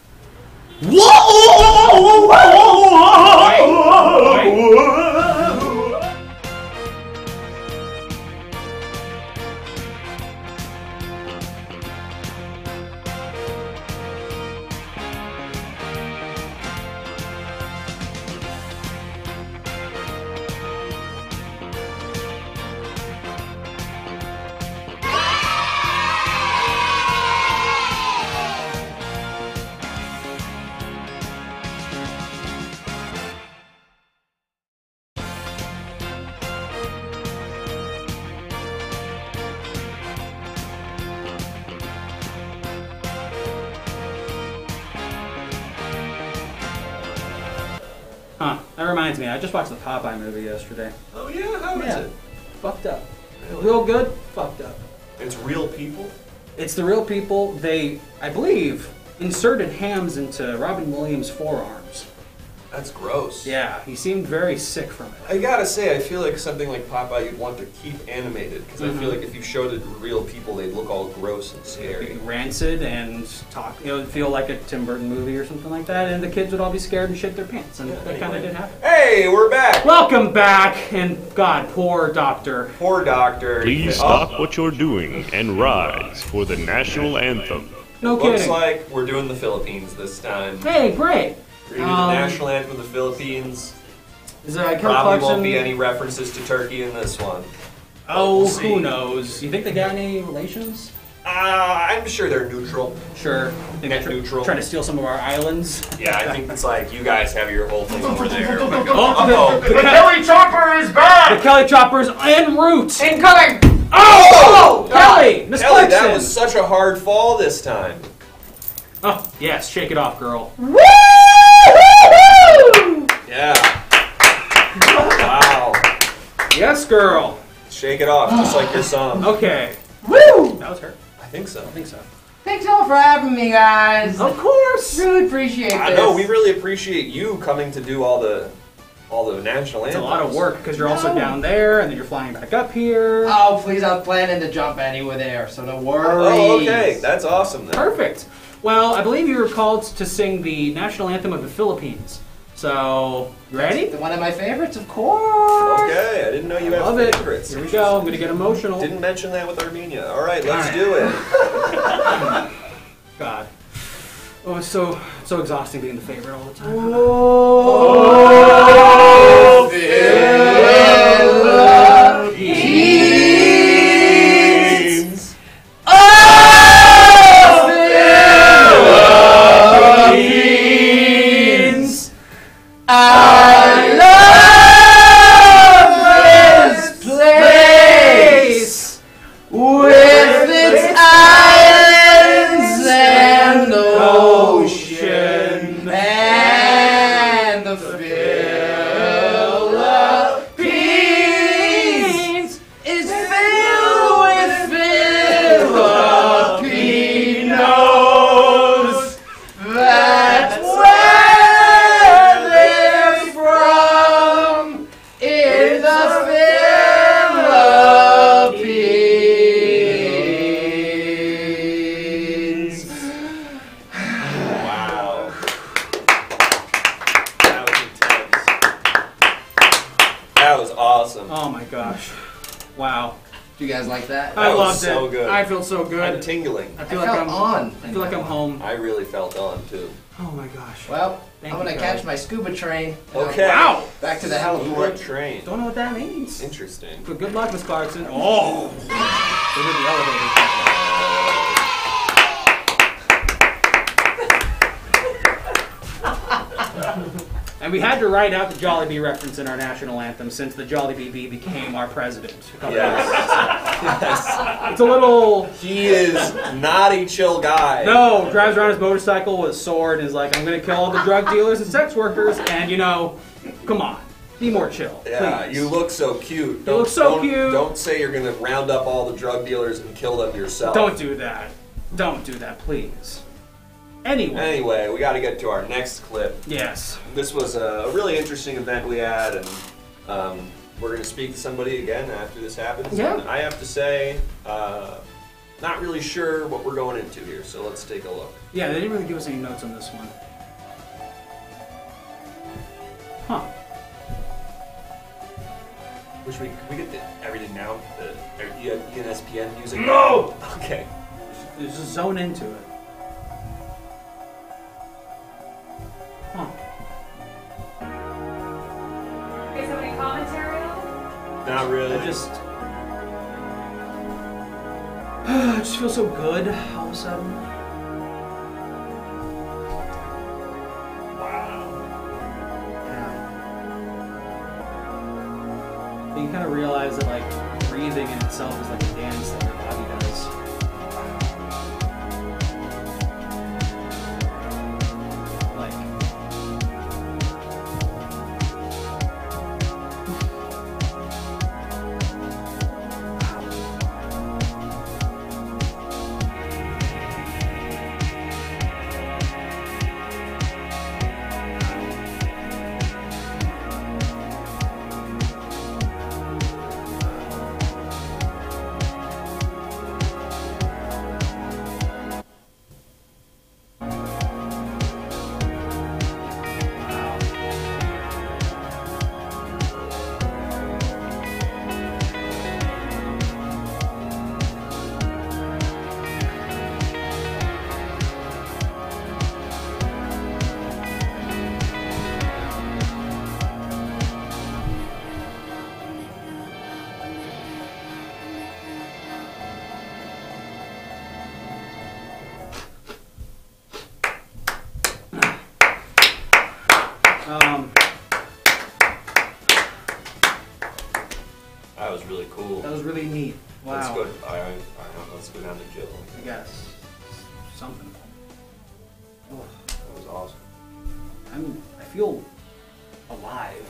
Huh, that reminds me, I just watched the Popeye movie yesterday. Oh yeah, how is it? Fucked up. Real good, fucked up. It's real people? It's the real people. They, I believe, inserted hams into Robin Williams' forearms. That's gross. Yeah, he seemed very sick from it. I gotta say, I feel like something like Popeye you'd want to keep animated, because I feel like if you showed it to real people, they'd look all gross and scary. Rancid and talk, feel like a Tim Burton movie or something like that, and the kids would all be scared and shit their pants, and that kind of did happen. Hey, we're back! Welcome back, and God, poor doctor. Poor doctor. Please stop what you're doing and rise for the national anthem. No Looks kidding. like we're doing the Philippines this time. Hey, great. We're gonna do the national anthem of the Philippines. Is there Probably won't be any references to Turkey in this one. Oh, We'll see. who knows? You think they got any relations? I'm sure they're neutral. Sure. Net neutral. Trying to steal some of our islands. Yeah, I think it's like you guys have your whole thing over there. Oh, The Kelly Chopper is back! The Kelly Chopper's en route. Incoming! Oh! Kelly! Miss Kelly, that Clarkson. was such a hard fall this time. Oh, yes, shake it off, girl. Yeah. Wow. Yes, girl. Shake it off, just like your song. Okay. Woo! That was her. I think so. I think so. Thanks all for having me, guys. Of course. Really appreciate this. I know, we really appreciate you coming to do all the national It's anthems. a lot of work because you're also down there and then you're flying back up here. Oh, please, I was planning to jump anywhere there, so no worries. Oh, okay. That's awesome then. Perfect. Well, I believe you were called to sing the national anthem of the Philippines. So, you ready? One of my favorites, of course. Okay, I didn't know you had Love it. favorites. Here we go. I'm going to get emotional. Didn't mention that with Armenia. All right, let's All do it. God. Oh, it's so exhausting being the favorite all the time. Oh, Philippines. Philippines. I love this place with its islands and ocean and the fish. awesome. Oh my gosh. Wow. Do you guys like that? I That was loved so it. good. I feel so good. I'm tingling. I feel I like felt I'm on. I feel like I'm home. I really felt on too. Oh my gosh. Well, Thank I'm you, gonna Charlie. catch my scuba train. Okay. Wow. Back to the Good heliport. train. Don't know what that means. Interesting. But good luck, Miss Clarkson. Oh. Go to the elevator. And we had to write out the Jollibee reference in our national anthem since the Jollibee Bee became our president. Yes. It's a little... He is not a chill guy. No, drives around his motorcycle with a sword and is like, I'm going to kill all the drug dealers and sex workers. And, you know, come on. Be more chill. Yeah, please. you look so cute. You look so cute. Don't say you're going to round up all the drug dealers and kill them yourself. Don't do that. Don't do that, please. Anyway, we got to get to our next clip. Yes. This was a really interesting event we had, and we're going to speak to somebody again after this happens. Yeah. And I have to say, not really sure what we're going into here, so let's take a look. Yeah, they didn't really give us any notes on this one. Huh. Wish we get everything now. The ESPN music. No! Okay. Just zone into it. Huh. You guys have any commentary on it? Not really. I just feel so good all of a sudden. Wow. Yeah. You kind of realize that like breathing in itself is like a dance that your body does. That was really cool. That was really neat. Wow. Let's go. Let's go down to Jill. I guess something. Oh, that was awesome. I feel alive.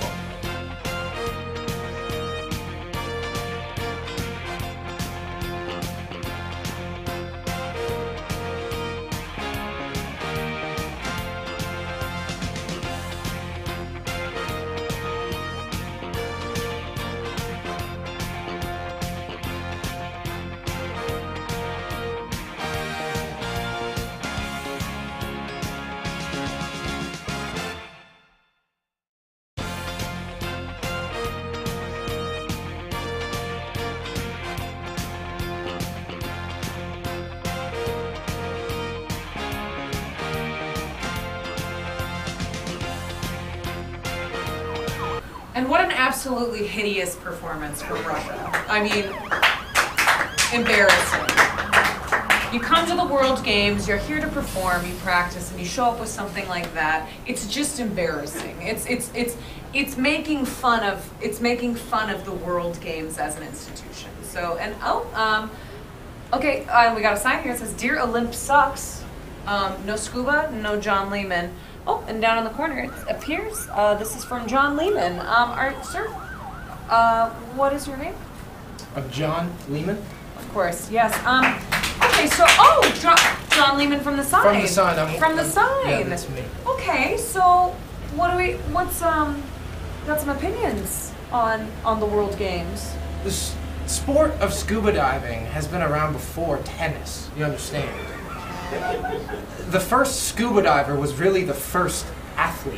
And what an absolutely hideous performance from Russia. I mean, embarrassing. You come to the World Games, you're here to perform, you practice, and you show up with something like that. It's just embarrassing. It's making fun of the World Games as an institution. So okay, we got a sign here that says "Dear Olymp sucks." No scuba, no John Lehman. Oh, and down in the corner it appears this is from John Lehman. Sir, what is your name? John Lehman. Of course, yes. Okay, so John Lehman from the sign. From the sign. From the sign. Yeah, that's me. Okay, so what's got some opinions on the World Games? The sport of scuba diving has been around before tennis. You understand? The first scuba diver was really the first athlete.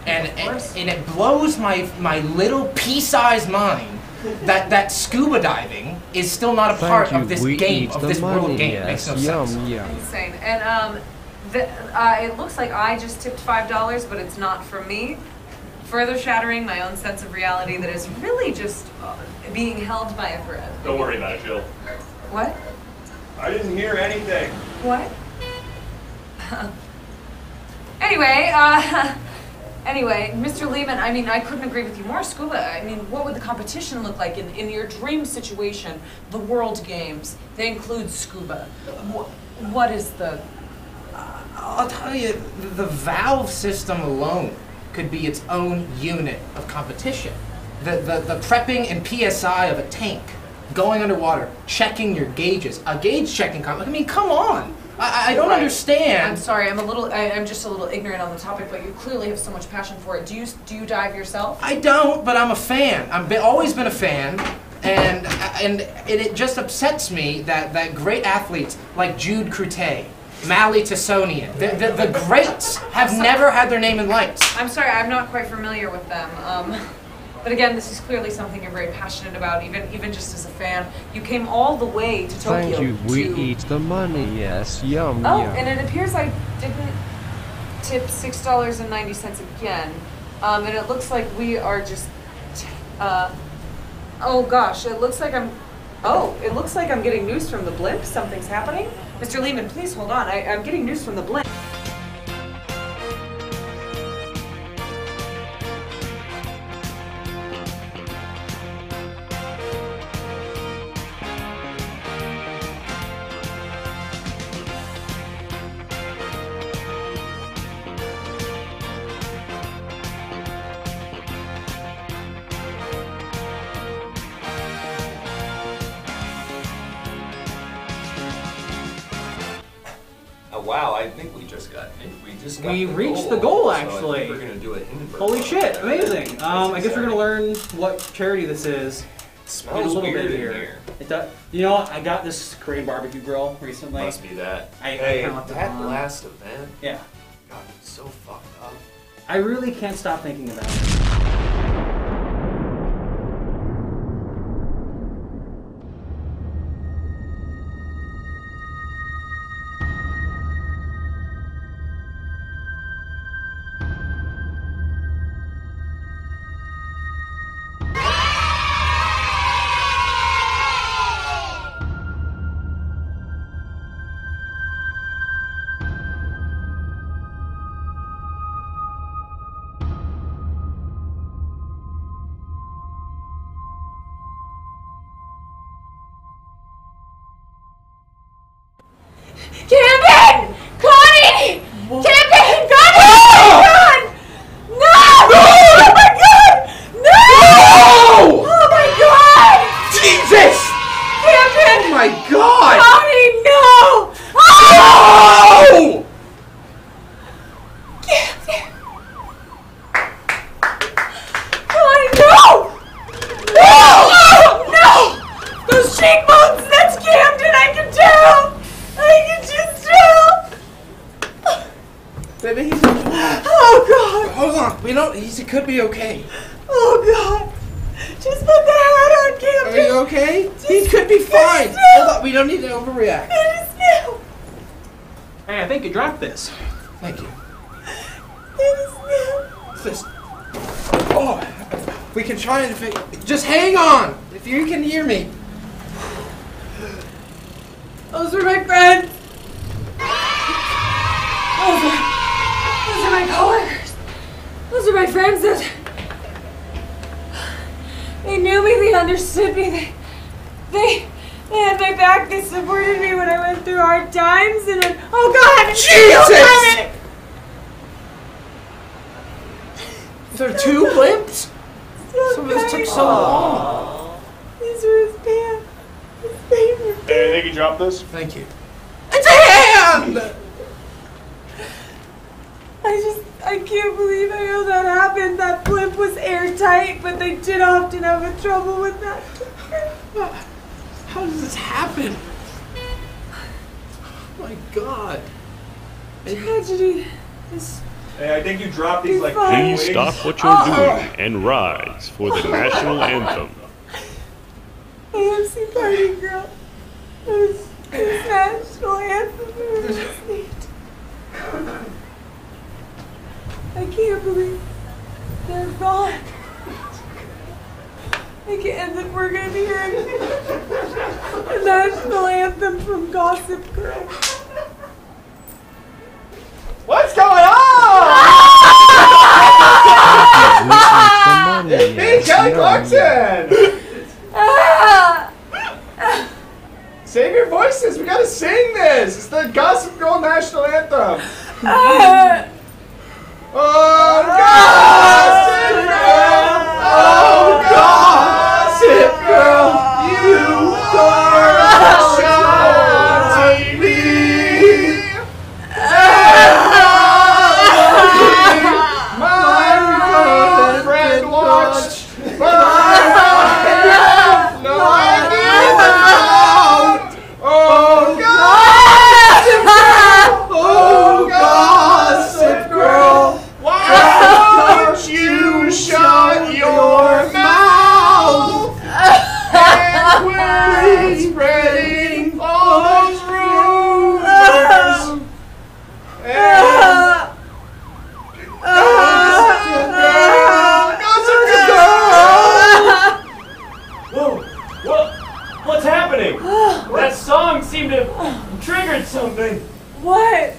and it blows my little pea-sized mind that scuba diving is still not a part of this game, of this world game. It makes no sense. Insane. And it looks like I just tipped $5, but it's not from me. Further shattering my own sense of reality that is really just being held by a thread. Don't worry about it, Jill. What? I didn't hear anything. What? Anyway, Mr. Lehman, I mean, I couldn't agree with you more. Scuba, I mean, what would the competition look like in your dream situation? The World Games, they include scuba. What is the... I'll tell you, the valve system alone could be its own unit of competition. The prepping and PSI of a tank, going underwater, checking your gauges, a gauge checking I mean, come on! I don't understand. I'm sorry, I'm just a little ignorant on the topic, but you clearly have so much passion for it. Do you dive yourself? I don't, but I'm a fan. Always been a fan, and it just upsets me that great athletes like Jude Crute, Mally Tassonian, the greats have never had their name in lights. I'm sorry, I'm not quite familiar with them. But again, this is clearly something you're very passionate about, even just as a fan. You came all the way to Tokyo. Thank you, we eat the money, yes, yum, Oh, yum. and it appears I didn't tip $6.90 again. And it looks like we are just, oh gosh, it looks like I'm getting news from the blimp. Something's happening. Mr. Lehman, please hold on. I'm getting news from the blimp. Wow, I think we just got We reached the goal, So actually. I think we're gonna do it Hindenburg. Holy shit, amazing. I guess we're gonna learn what charity this is. Smells in a little weird bit in here. here. It does. You know what? I got this Korean barbecue grill recently. Must be that. I Hey, kinda left it that on. last event. Yeah. God, it's so fucked up. I really can't stop thinking about it. Camden! Connie! Camden! Connie! Oh my God! No! Oh my God! No! Oh my God! Jesus! Camden! Oh my God! Connie, no! Oh! No! Camden! Connie, no! No! No! Those cheekbones! That's Camden! I can tell! I can just tell! Baby, he's Oh God! Hold on, we don't. He could be okay. Oh God! Just put the hat on, Camden! Are you okay? He could be fine. Hold on, we don't need to overreact. It is new! Hey, I think you dropped this. Thank you. It is new! This. Oh, we can try and just hang on. If you can hear me. Those are my friends! Those are my coworkers! Those are my friends that... They knew me, they understood me, they had my back, they supported me when I went through hard times, and when, oh God, I'm Jesus! There are two blimps? Some of this took so long. These were his pants. His favorite pants. Hey, I think you dropped this. Thank you. It's a hand! I can't believe how that happened. That blimp was airtight, but they did often have a trouble with that. How does this happen? Oh my God. Tragedy is Hey, I think you dropped these like Please wings. stop what you're doing and rise for the national anthem. AMC Party Girl. This national anthem. I can't believe they're gone. I can't, and then we're gonna be hearing the national anthem from Gossip Girl. What's going on? Hey, Kelly Clarkson! Save your voices. We gotta sing this. It's the Gossip Girl national anthem. Oh, Gossip Girl! Oh, Gossip Girl! You are a TV! My girlfriend watched, but I have no idea. Oh, Gossip Girl! Oh, Gossip Girl! Why don't you shut your mouth and quit spreading all those rumors? What's happening? That song seemed to have triggered something. What?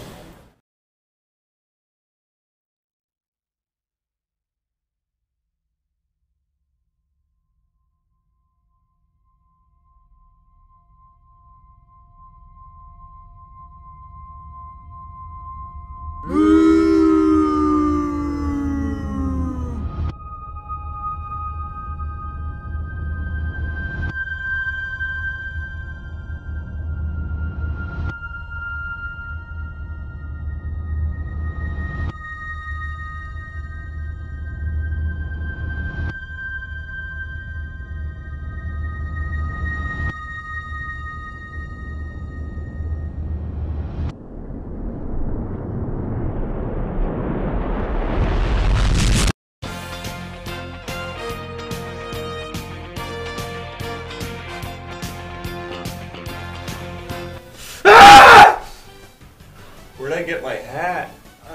Where'd I get my hat?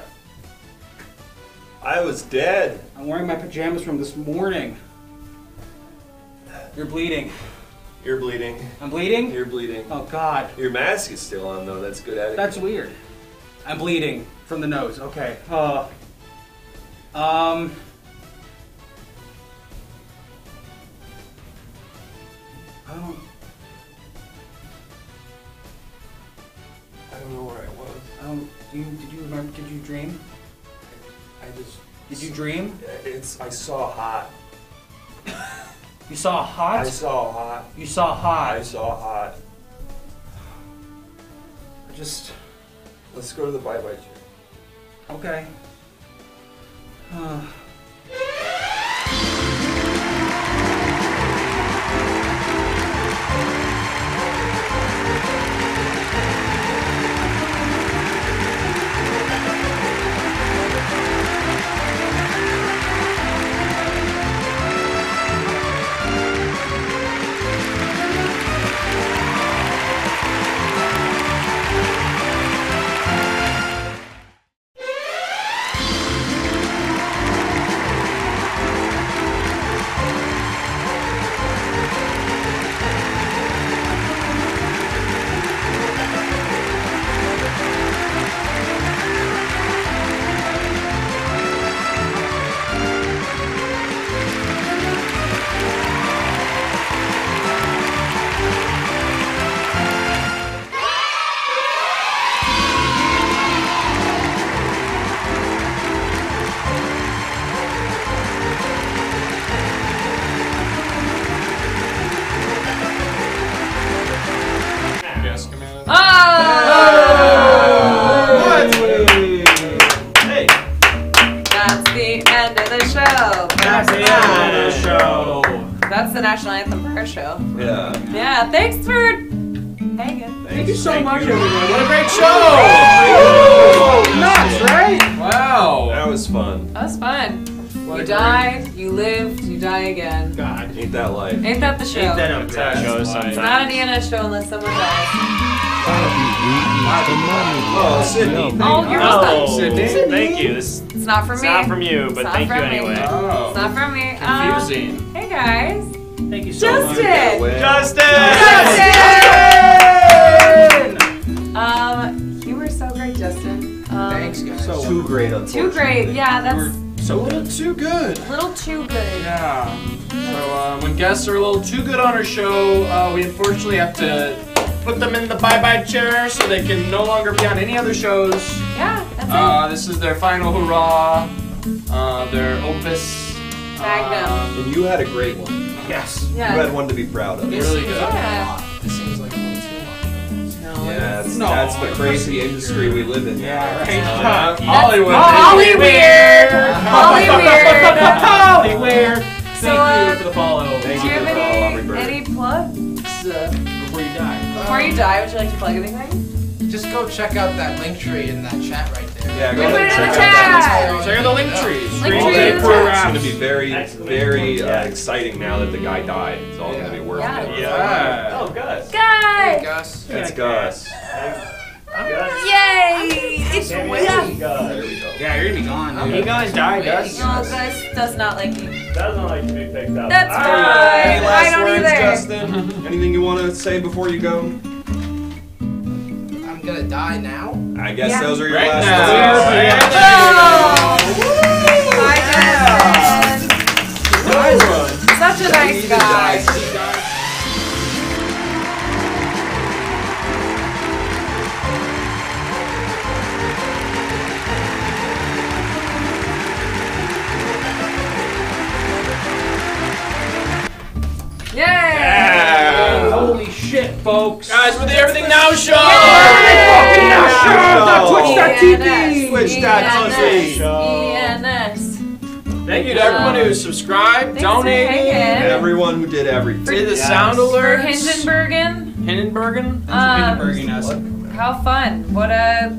I was dead. I'm wearing my pajamas from this morning. You're bleeding. You're bleeding. I'm bleeding? You're bleeding. Oh, God. Your mask is still on, though. That's good etiquette. That's weird. I'm bleeding from the nose. Okay. I don't know where I was. Did you remember? Did you dream? I just. Did you dream? I saw hot. You saw hot? I saw hot. You saw hot. I saw hot. Let's go to the bye-bye chair. Okay. That's the end of the show. That's the end of the show. That's the national anthem for our show. Yeah. Yeah, thanks for Hanging. Thank you so much, everyone. What a great show! Nuts, right? Wow. That was fun. That was fun. What You a died, you lived, you die again. God. Ain't that life? Ain't that the show? Ain't that a That's how it goes It's sometimes. not an ENS show unless someone dies. Oh, Sydney. Oh, you're Oh, just Sydney. thank you. This It's not for it's me. not from you, but It's thank not you from me. anyway. Oh. It's not from me. Confusing. Hey guys. Thank you so much. Justin. You were so great, Justin. Thanks, guys. So Too great, Too great. Yeah, that's So a little too good. a little too good. Yeah. So when guests are a little too good on our show, we unfortunately have to put them in the bye-bye chair so they can no longer be on any other shows. Yeah, that's it. This is their final hurrah. Their opus. Magnum. And you had a great one. Yes. Yeah. You had one to be proud of. Really good. Yeah. This seems like a little too much. Yeah, that's the crazy industry we live in. Yeah, right. Hollywood. Holly weird. Holly weird. Hollywood. So, Thank you for the follow. Thank Do you you for have the follow, Aubrey Bird. any plugs? Before you die. Before you die, would you like to plug anything? Just go check out that link tree in that chat right there. Yeah, We go put ahead it and in the check out that. chat. Check out the link trees. Link All tree day in the crew chat. rap's gonna be very, Excellent. very Yeah. exciting now that the guy died. It's all gonna be worth Yeah. it. Yeah. Oh, Gus. Guys! Gus. That's Gus. Gus. Yay! It's Gus. Will. There we go. Yeah, you're gonna be gone, dude. You guys died, Gus. No, Gus does not like me. Doesn't like to be picked up. That's All fine. right. Any last I don't words, either. Justin? Anything you want to say before you go? I'm gonna die now. I guess Yeah. those are your Right last now. words. Oh! Hi, Justin. Such a nice guy. Yay! Holy shit, folks. Guys, we're the Everything Now Show! Twitch.tv. Twitch.tv. ENS. Thank you to everyone who subscribed, Thanks for donated, hanging. Everyone who did everything. did the sound For alerts. Hindenburgen. Hindenburgen. Hindenburging us. How fun. What a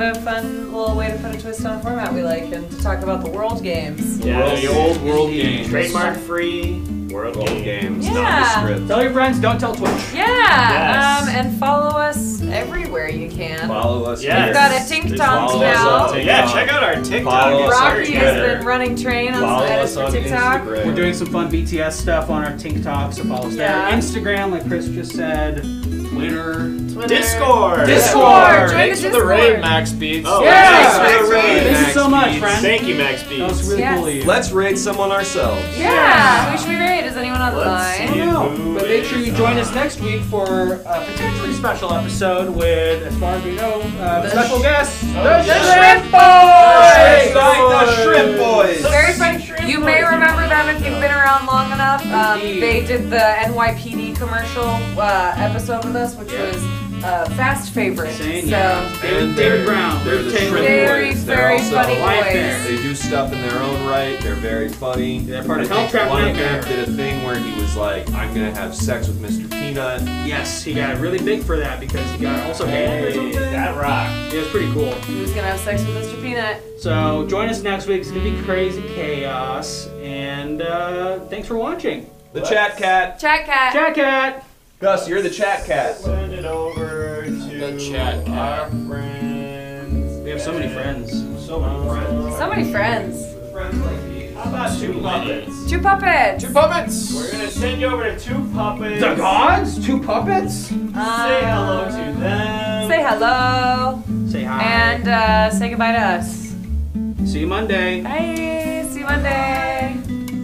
fun little way to put a twist on a format we like and to talk about the world games. Yeah, The old world games. Trademark free world World game. games, Yeah. nondescript. Tell your friends, don't tell Twitch. Yeah. Yes. And follow us everywhere you can. Follow us. Yes. here. We've got a Tink Just Tonk follow us now. on TikTok. Yeah, check out our TikTok. Follow us on Rocky has Twitter. been running train on Follow edits us for on TikTok. Instagram. We're doing some fun BTS stuff on our TikTok, so follow us Yeah. there. Instagram, like Chris just said. Twitter. Discord. Discord. Join Thanks the for the raid, Discord. Max Beats. Oh, Yeah. Thanks for the raid, Thank you Max so much, Beats. friend. Thank you, Max That was Beats. really Yes. cool of you. Let's raid someone ourselves. Yeah. Who should we raid? Is anyone on the Let's line? see. I don't know, Who but make sure you join is us next week for a potentially special episode with, as far as we know, special guests, the Shrimp Boys! Boys! The Shrimp Boys! Very funny. You may remember them if you've been around long enough. Indeed. They did the NYPD commercial episode with us, which was fast favorite. Insane, So yeah. And David Brown. They're the Very, Shrimp very, Boys. They're very also funny live boys. there. They do stuff in their own right. They're very funny. They're part of I think Helltrap one of Nightmare. them did a thing where he was like, "I'm gonna have sex with Mr. Peanut." Yes, he got really big for that because he got also gay or something. That rock. It was pretty cool. He was gonna have sex with Mr. Peanut. So join us next week. It's gonna be crazy chaos. And thanks for watching. The Chat Cat. Chat cat. Chat Cat. Gus, you're the Chat Cat. Send it over to The chat cat. our friends. We have so many friends. So many friends. So many friends. Friends like these. How about two puppets? Two puppets. Two puppets. We're gonna send you over to two puppets. The gods? Two puppets? Say hello to them. Say hello. Say hi. And say goodbye to us. See you Monday. Bye. See you Monday.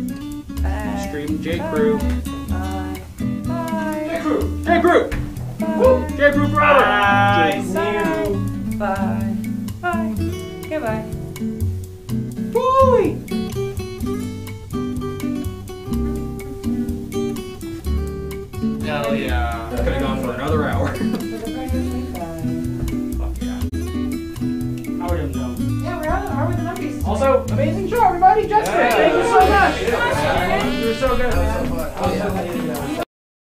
Bye. Stream J Crew. Bye. Bye. J Crew. Woo. J Crew forever. Bye. See you. Bye. Bye. Goodbye. Boy. Hell yeah. Could have gone for another hour. Fuck yeah. I would have known. Yeah, how are the numbers? Also, amazing show, everybody. Jessica, Yeah. thank you so much. Yeah. You were so good. Oh, yeah.